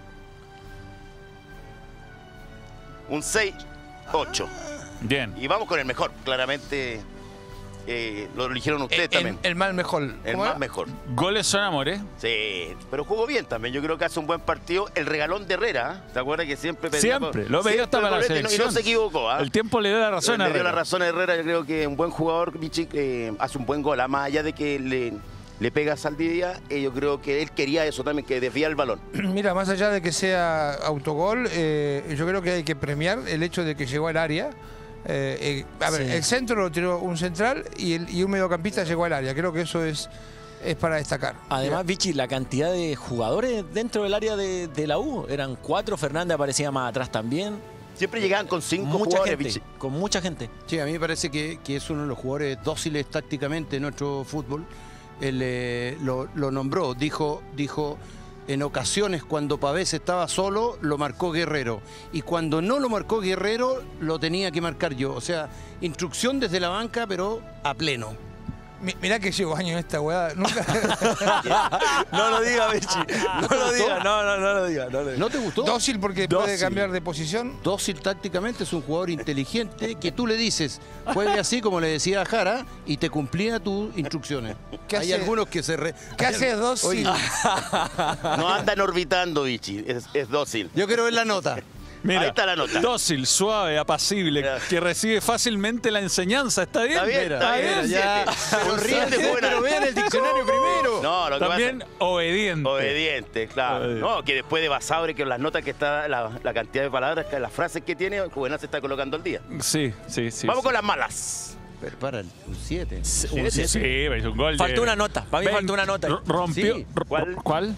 Un seis ocho. Bien. Y vamos con el mejor, claramente. Eh, lo eligieron ustedes el, también. El, el mal mejor. El más era? mejor. Goles son amores. Sí, pero jugó bien también. Yo creo que hace un buen partido. El regalón de Herrera, ¿te acuerdas que siempre pedía? Siempre, lo veía hasta para la selección. Y no se equivocó. ¿eh? El tiempo le dio la razón le a Herrera. Le dio Herrera. la razón a Herrera. Yo creo que un buen jugador, Vichy, eh, hace un buen gol. Más allá de que le... le pega a Saldivia, eh, yo creo que él quería eso también, que desvía el balón. Mira, más allá de que sea autogol, eh, yo creo que hay que premiar el hecho de que llegó al área. Eh, eh, a ver, sí. El centro lo tiró un central y, el, y un mediocampista llegó al área. Creo que eso es, es para destacar. Además, Vichy, la cantidad de jugadores dentro del área de, de la U, eran cuatro, Fernández aparecía más atrás también. Siempre llegaban con cinco mucha jugadores, gente, Vichy. con mucha gente. Sí, a mí me parece que, que es uno de los jugadores dóciles tácticamente en nuestro fútbol. Él eh, lo, lo nombró, dijo, dijo en ocasiones cuando Pavés estaba solo, lo marcó Guerrero. Y cuando no lo marcó Guerrero, lo tenía que marcar yo. O sea, instrucción desde la banca, pero a pleno. Mirá que llevo años en esta weá. Nunca... no lo diga, Vichy. No, ¿No lo diga, no, no, no lo diga. No, lo diga. ¿No te gustó? Dócil porque Dócil. puede cambiar de posición. Dócil tácticamente, es un jugador inteligente que tú le dices, juegue así como le decía a Jara y te cumplía tus instrucciones. ¿Qué Hay hace? algunos que se... Re... ¿Qué hace Dócil? No andan orbitando, Vichy, es, es dócil. Yo quiero ver la nota. Mira, ahí está la nota. Dócil, suave, apacible, Mira. que recibe fácilmente la enseñanza. ¿Está bien? Está bien, Mira, está bien. bien ya. Pero ríete, pero vean el diccionario primero. No, lo que También pasa, obediente. Obediente, claro. Obediente. No, que después de Basabre, que las notas que está, la, la cantidad de palabras, las frases que tiene, Juvenal se está colocando al día. Sí, sí, sí. Vamos sí. con las malas. Pero para, un siete. Sí, sí, sí, es un gol. Faltó de... una nota, para mí Ven, faltó una nota. Rompió. Sí. ¿Cuál? ¿Cuál?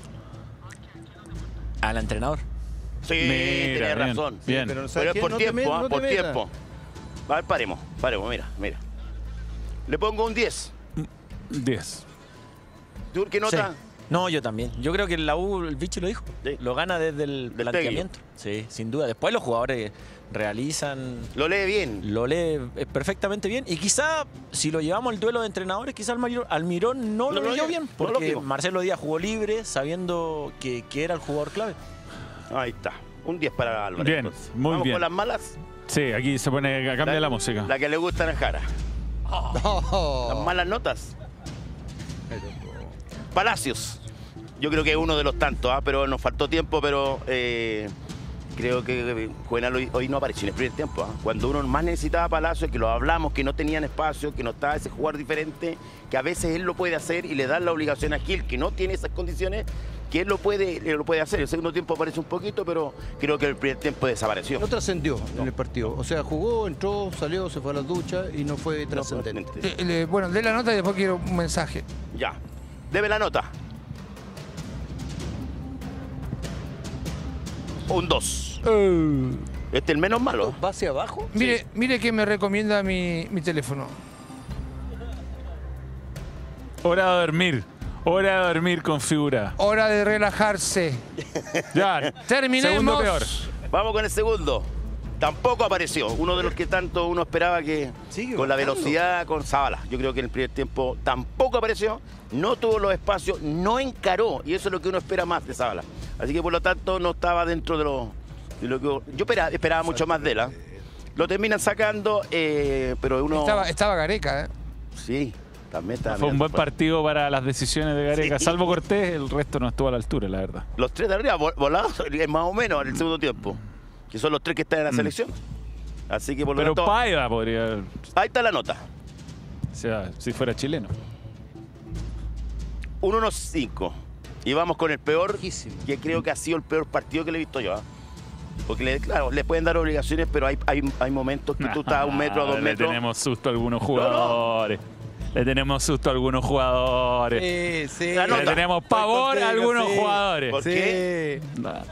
Al entrenador. Sí, tiene razón. Bien. Pero, pero es por no tiempo, te, ¿eh? no por tiempo. A ver, paremos, paremos, mira, mira. Le pongo un diez. diez. ¿Tú qué nota? Sí. No, yo también. Yo creo que la U, el Vichy lo dijo, sí. lo gana desde el Del planteamiento. Sí, sin duda. Después los jugadores realizan... Lo lee bien. Lo lee perfectamente bien. Y quizá, si lo llevamos al duelo de entrenadores, quizá Almirón, Almirón no, no lo leyó bien. Porque no Marcelo Díaz jugó libre, sabiendo que, que era el jugador clave. Ahí está. Un diez para Álvarez. Bien, entonces. muy ¿Vamos bien. con las malas? Sí, aquí se pone, cambia la, la música. La que le gusta a Jara. Oh. Las malas notas. Palacios. Yo creo que es uno de los tantos, ¿ah? Pero nos faltó tiempo, pero eh, creo que Juvenal hoy, hoy no apareció en el primer tiempo. ¿ah? Cuando uno más necesitaba Palacios, que lo hablamos, que no tenían espacio, que no estaba ese jugador diferente, que a veces él lo puede hacer y le dan la obligación a Gil, que no tiene esas condiciones, que él lo puede, él lo puede hacer. El segundo tiempo aparece un poquito, pero creo que el primer tiempo desapareció. No trascendió en el partido. O sea, jugó, entró, salió, se fue a las duchas y no fue trascendente. Eh, le- bueno, dé la nota y después quiero un mensaje. Ya. Debe la nota. Un dos. Este es el menos malo. ¿Va hacia abajo? Mire, mire que me recomienda mi, mi teléfono. Hora de dormir. Hora de dormir con figura. Hora de relajarse. Ya. Terminemos. Segundo peor. Vamos con el segundo. Tampoco apareció. Uno de los que tanto uno esperaba que Sigue con la bajando. velocidad, con Zavala. Yo creo que en el primer tiempo tampoco apareció. No tuvo los espacios, no encaró. Y eso es lo que uno espera más de Zavala. Así que por lo tanto no estaba dentro de lo, de lo que yo esperaba, esperaba mucho más de él. ¿ah? Lo terminan sacando, eh, pero uno... Estaba, estaba Gareca, ¿eh? Sí, también estaba... Fue un buen mirando. partido para las decisiones de Gareca. Sí. Salvo Cortés, el resto no estuvo a la altura, la verdad. Los tres de arriba, vol- volados, más o menos en el segundo tiempo. Que son los tres que están en la selección. Así que por lo Pero tanto... Paiva podría... Ahí está la nota. O sea, si fuera chileno. Un uno cinco. Y vamos con el peor, que creo que ha sido el peor partido que le he visto yo. ¿ah? Porque, le, claro, le pueden dar obligaciones, pero hay, hay, hay momentos que tú estás a un metro, a dos Le metros. tenemos susto a algunos jugadores. Le tenemos susto a algunos jugadores. Sí, sí. La Le nota. tenemos pavor a algunos sí. jugadores. ¿Por Sí. qué? Nah.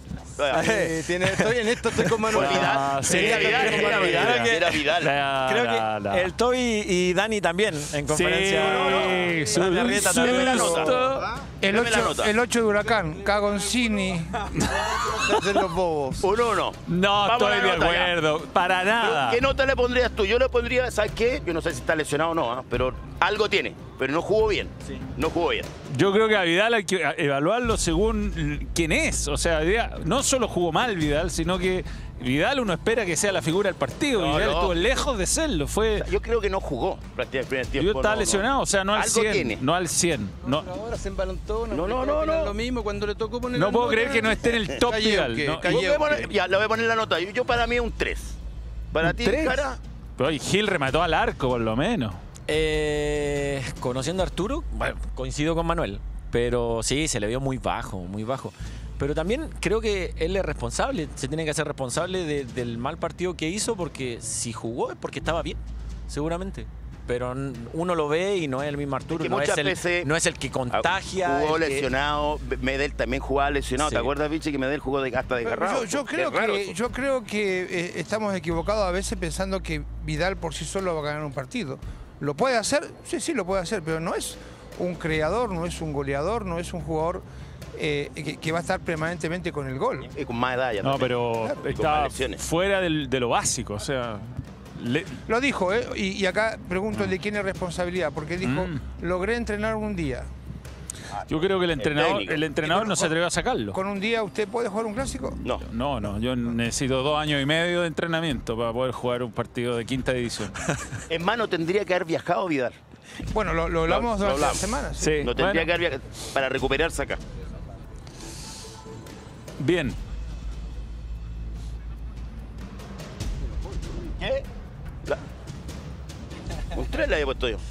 Sí, tiene, estoy en esto, estoy con Manuel. Fue Vidal. Ah, sí. Era Vidal, era Vidal. Era Vidal. La- Creo la- que la- el Toby y Dani también en conferencia. Sí, Dani Arrieta también. Deme la nota. susto. El Deme la ocho, nota. el ocho de Huracán, Cagoncini. Hacen los bobos. Un uno. No Vamos a estoy la de nota ya. acuerdo. Para nada. ¿Qué nota le pondrías tú? Yo le pondría, ¿sabes qué? Yo no sé si está lesionado o no, ¿ah? Pero algo tiene. Pero no jugó bien. No jugó bien. Yo creo que a Vidal hay que evaluarlo según quién es. O sea, no solo jugó mal Vidal, sino que Vidal uno espera que sea la figura del partido. No, Vidal no. estuvo lejos de serlo. Fue, Yo creo que no jugó prácticamente el primer tiempo. yo estaba no, no. lesionado, o sea, no al Algo cien. tiene. No al cien. No, Ahora se embalantó. No, no, no, no. Lo mismo cuando le tocó poner no la puedo nota. creer que no esté en el top Calleo, Vidal. ¿qué? No, Calleo. Voy a poner- ya, le voy a poner la nota. Yo, yo para mí es un tres. Para ¿Un ti, tres? Jara, Pero hoy Gil remató al arco, por lo menos. Eh, conociendo a Arturo, bueno, coincido con Manuel, pero sí, se le vio muy bajo, muy bajo. Pero también creo que él es responsable, se tiene que hacer responsable de- del mal partido que hizo, porque si jugó es porque estaba bien, seguramente. Pero n- uno lo ve y no es el mismo Arturo, que no, es muchas el, veces no es el que contagia. jugó el que- lesionado. Medel también jugaba lesionado. Sí. ¿Te acuerdas, Vichy, que Medel jugó de hasta desgarrado? Yo, yo creo Es raro que, eso. yo creo que eh, estamos equivocados a veces pensando que Vidal por sí solo va a ganar un partido. ¿Lo puede hacer? Sí, sí, lo puede hacer, pero no es un creador, no es un goleador, no es un jugador eh, que, que va a estar permanentemente con el gol. Y con más edad ya No, también. pero Claro, y con estaba más lesiones. fuera del- de lo básico. O sea, le- Lo dijo, ¿eh? Y, y acá pregunto el de quién es responsabilidad, porque dijo, Mm. logré entrenar un día. yo creo que el entrenador, técnico. el entrenador no se atrevió a sacarlo. ¿Con un día usted puede jugar un clásico? No. No, no, yo necesito dos años y medio de entrenamiento para poder jugar un partido de quinta división. En mano tendría que haber viajado Vidal. Bueno, lo, lo hablamos Lo- lo durante la hablamos. semana. sí. Sí, No tendría bueno, que haber viajado para recuperarse acá. bien. ¿Qué? La- Un tres le había puesto yo.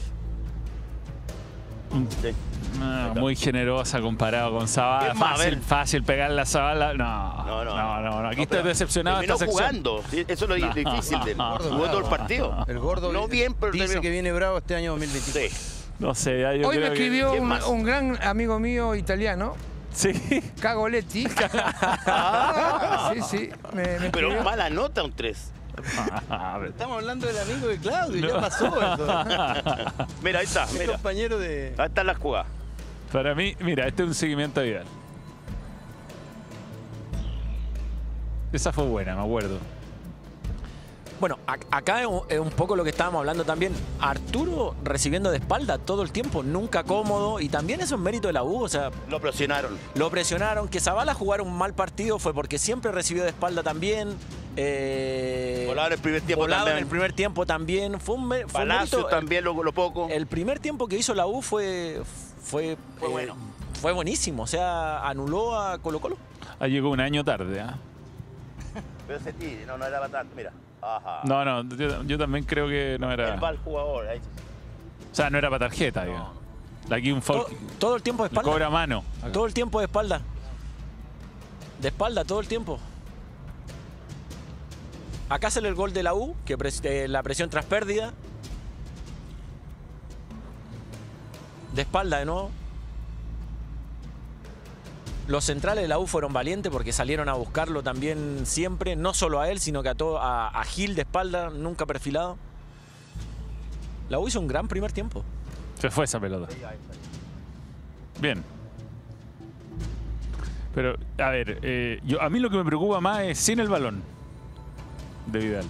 Sí. Ah, muy generosa comparado con Zavala. ¿Qué más? A Fácil, ver. fácil pegarle a Zavala. No, No, no, no, no, no. Aquí No, estoy pero decepcionado de terminó esta sección. jugando. Sí, eso es lo di- No. difícil de él. No. Jugó todo el partido. El gordo No bien, pero dice terminó. que viene bravo este año dos mil veintitrés. Sí. No sé, ya yo Hoy me creo que- escribió ¿Quién un, más? un gran amigo mío italiano, Sí. Cagoletti. sí, sí. Me, me Pero escribió. mala nota un tres. A ver. Estamos hablando del amigo de Claudio, ya pasó eso. Mira, ahí está. Mi Mira. compañero de... Ahí están las jugadas. Para mí, mira, este es un seguimiento a Vidal. Esa fue buena, me acuerdo. Bueno, a- acá es un, es un poco lo que estábamos hablando también. Arturo recibiendo de espalda todo el tiempo, nunca cómodo. Y también eso es mérito de la U. O sea, Lo presionaron. lo presionaron. Que Zavala jugara un mal partido fue porque siempre recibió de espalda también. Eh, Volado en el primer tiempo volado también. en el primer tiempo también. Fue un, me- fue un Palacios mérito. también, lo, lo poco. El primer tiempo que hizo la U fue, fue, Fue eh, bueno. fue buenísimo. O sea, anuló a Colo Colo. Ah, llegó un año tarde. ¿ah? Pero ese tire, no, no era para tanto, mira. Ajá. No, no, yo, yo también creo que no era. Él va al jugador. Ahí. O sea, no era para tarjeta, digamos. Aquí un foul. Todo, todo el tiempo de Le espalda. cobra mano. Acá. Todo el tiempo de espalda. De espalda, todo el tiempo. Acá sale el gol de la U, que pres- eh, la presión tras pérdida. De espalda de nuevo. Los centrales de la U fueron valientes porque salieron a buscarlo también siempre, no solo a él, sino que a, todo, a, a Gil de espalda, nunca perfilado. La U hizo un gran primer tiempo. Se fue esa pelota. Bien. Pero, a ver, eh, yo, a mí lo que me preocupa más es sin el balón de Vidal.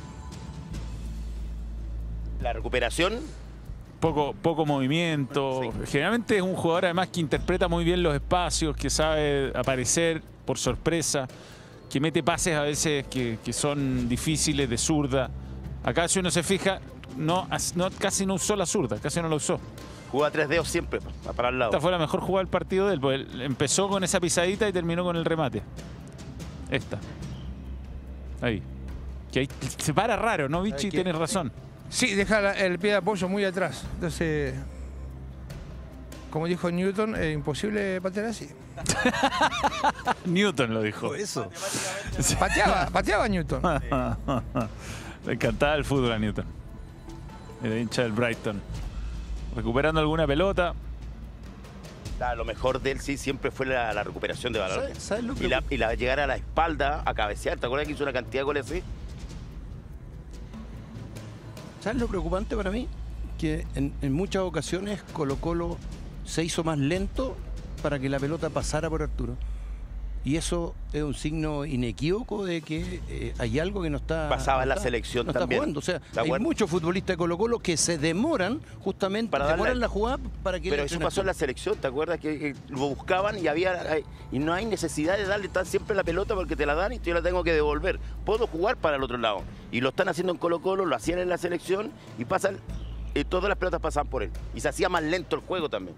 La recuperación. Poco, poco movimiento. Sí. Generalmente es un jugador además que interpreta muy bien los espacios, que sabe aparecer por sorpresa, que mete pases a veces que, que son difíciles de zurda. Acá si uno se fija, no, no, casi no usó la zurda, casi no la usó. Jugó a tres dedos siempre, para el lado. Esta fue la mejor jugada del partido de él, porque él empezó con esa pisadita y terminó con el remate. Esta. Ahí. Que ahí se para raro, ¿no, Vichy? qué? Tienes razón. Sí, deja la- el pie de apoyo muy atrás. Entonces, como dijo Newton, es imposible patear así. Newton lo dijo. Eso. Pateaba, pateaba Newton. Le encantaba el fútbol a Newton. Era hincha del Brighton. Recuperando alguna pelota. Ah, lo mejor de él sí siempre fue la, la recuperación de balón. ¿Sabes- sabes lo que- y, la, y la llegar a la espalda a cabecear. ¿Te acuerdas que hizo una cantidad de goles así? ¿Sabes lo preocupante para mí? Que en, en muchas ocasiones Colo Colo se hizo más lento para que la pelota pasara por Arturo. Y eso es un signo inequívoco de que eh, hay algo que no está... Pasaba no en la está- selección no también. Está jugando. O sea, ¿De hay acuerdo? muchos futbolistas de Colo Colo que se demoran justamente, Para darle- demoran la jugada para que... Pero le eso entren pasó en a- la selección, ¿te acuerdas? Que, que lo buscaban y había y no hay necesidad de darle tan siempre la pelota porque te la dan y yo la tengo que devolver. Puedo jugar para el otro lado. Y lo están haciendo en Colo Colo, lo hacían en la selección y pasan, y todas las pelotas pasan por él. Y se hacía más lento el juego también.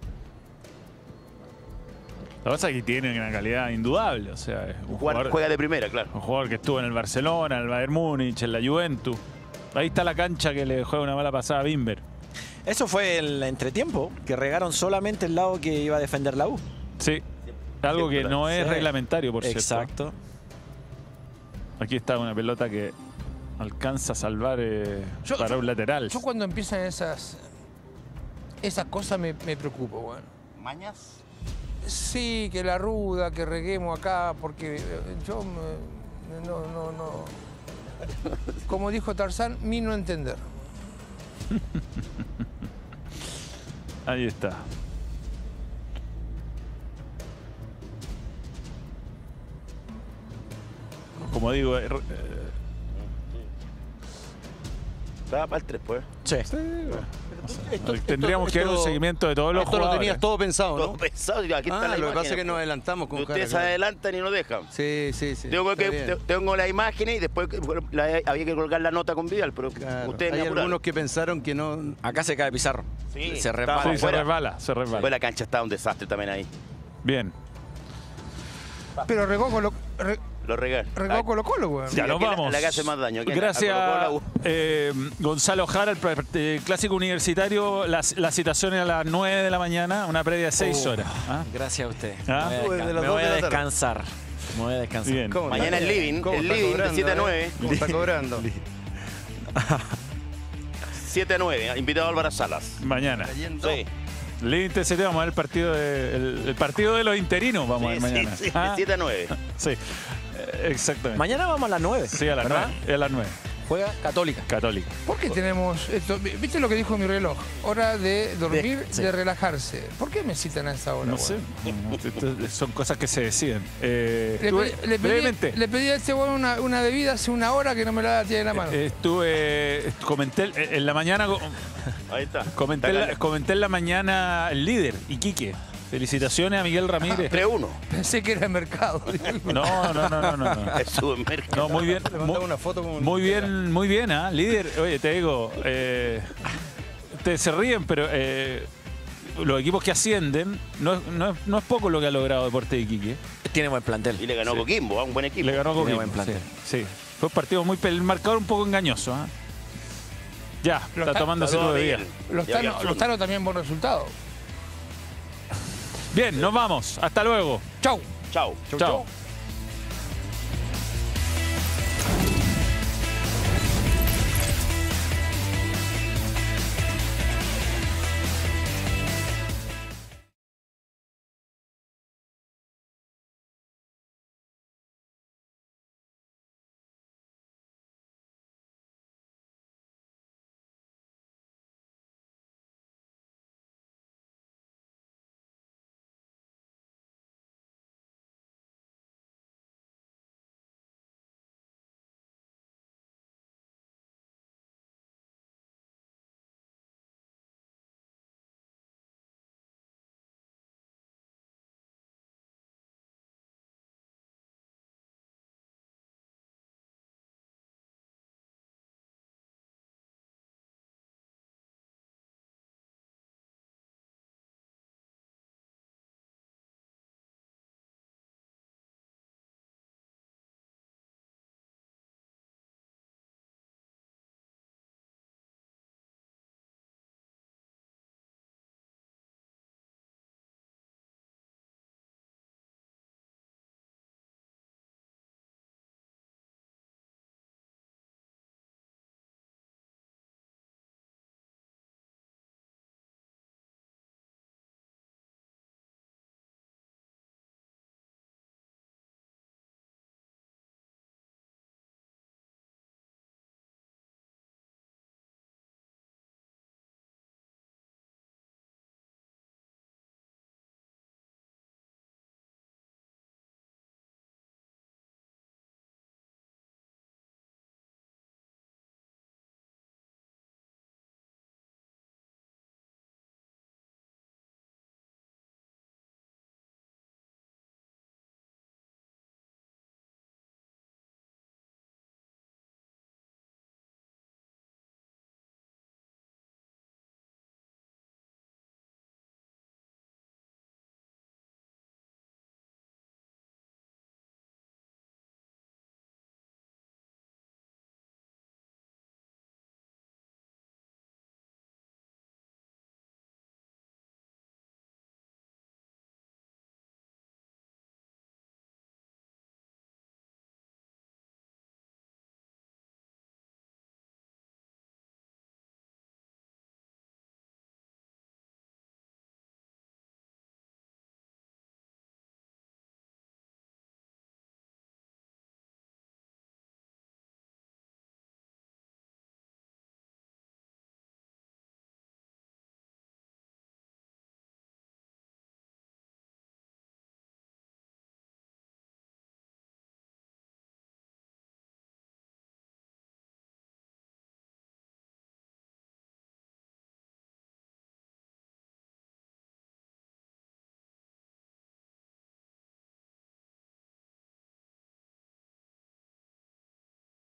La cosa es que tiene una calidad indudable. O sea, es un Jugar- jugador, juega de primera, claro. un jugador que estuvo en el Barcelona, en el Bayern Múnich, en la Juventus. Ahí está la cancha que le juega una mala pasada a Bimber. Eso fue el entretiempo, que regaron solamente el lado que iba a defender la U. Sí. Algo que no es Sí. reglamentario, por cierto. Exacto. Aquí está una pelota que alcanza a salvar eh, Yo- para yo- un lateral. Yo cuando empiezan esas, esas cosas me, me preocupo, bueno. ¿Mañas? Sí, que la ruda, que reguemos acá, porque eh, yo me- no, no, no. Como dijo Tarzán, mi no entender. Ahí está. Como digo, eh, eh, Estaba para el tres, pues. Sí. Esto- tendríamos que dar un esto- seguimiento de todos los Esto lo jugadores. tenías todo pensado, Todo ¿no? pensado, y aquí está Ah, la lo que imagen, pasa es que nos pues. adelantamos con Ustedes se cara, claro. adelantan y no dejan. Sí, sí, sí. Tengo, está que, bien. te- tengo la imagen y después que- bueno, la- había que colgar la nota con Vidal, pero Claro. ustedes me Hay apuraron. algunos que pensaron que no... Acá se cae Pizarro. Sí, se estaba resbala. Sí, se fuera. resbala, se resbala. Pues la cancha estaba un desastre también ahí. Bien. Pero regó Colo, re- Lo regal. regó Colo Colo, weón. Sí, Ya nos aquí la- vamos. la que hace más daño, aquí la- Gracias, a Colo Colo, la U. eh, Gonzalo Jara, el pre- eh, clásico universitario. La, la citación es a las nueve de la mañana, una previa de seis Oh, horas. ¿Ah? Gracias a usted. ¿Ah? Me voy a, De desca- las me dos voy de a la tarde. descansar. Me voy a descansar. Bien. ¿Cómo está? Mañana el living, ¿Cómo el está living de cobrando, siete a eh? nueve. ¿Cómo está cobrando? siete a nueve, invitado a Álvaro Salas. Mañana. Cayendo. Sí, Link T C T, vamos a ver el partido de, el, el partido de los interinos, vamos a ver sí, mañana. sí, sí, Ah, siete a nueve. sí, eh, exactamente. Mañana vamos a las nueve. Sí, a las ¿verdad? nueve. A las nueve. Juega Católica. Católica. ¿Por qué tenemos esto? ¿Viste lo que dijo mi reloj? Hora de dormir, de, sí. de relajarse. ¿Por qué me citan a esa hora? No bueno? sé. Esto son cosas que se deciden. Eh, Le, estuve- pedí, le, brevemente. pedí, le pedí a este bueno una, una bebida hace una hora que no me la tiene en la mano. Eh, Estuve, comenté el- en la mañana, co- Ahí está. comenté, en la, comenté en la mañana el líder, Iquique. Felicitaciones a Miguel Ramírez. tres uno. Pensé que era mercado. No, no, no, no, no. no. Es supermercado. No, muy bien. Muy, una foto como muy bien, muy bien, ¿ah? Líder, oye, te digo, eh, ustedes se ríen, pero eh, los equipos que ascienden, no, es- no, es- no es poco lo que ha logrado Deportes de Iquique. Tiene buen plantel. Y le ganó Coquimbo, ¿ah? Un buen equipo. Le ganó Tiene Coquimbo. buen plantel. Sí, sí. Fue un partido muy... pel- El marcador un poco engañoso, ¿ah? Ya, está está- tomando Saludos cero a de día. Miguel. Los Y a Tano, Garzón. los Tano también buen resultado. Bien, nos vamos. Hasta luego. Chau. Chau. Chao.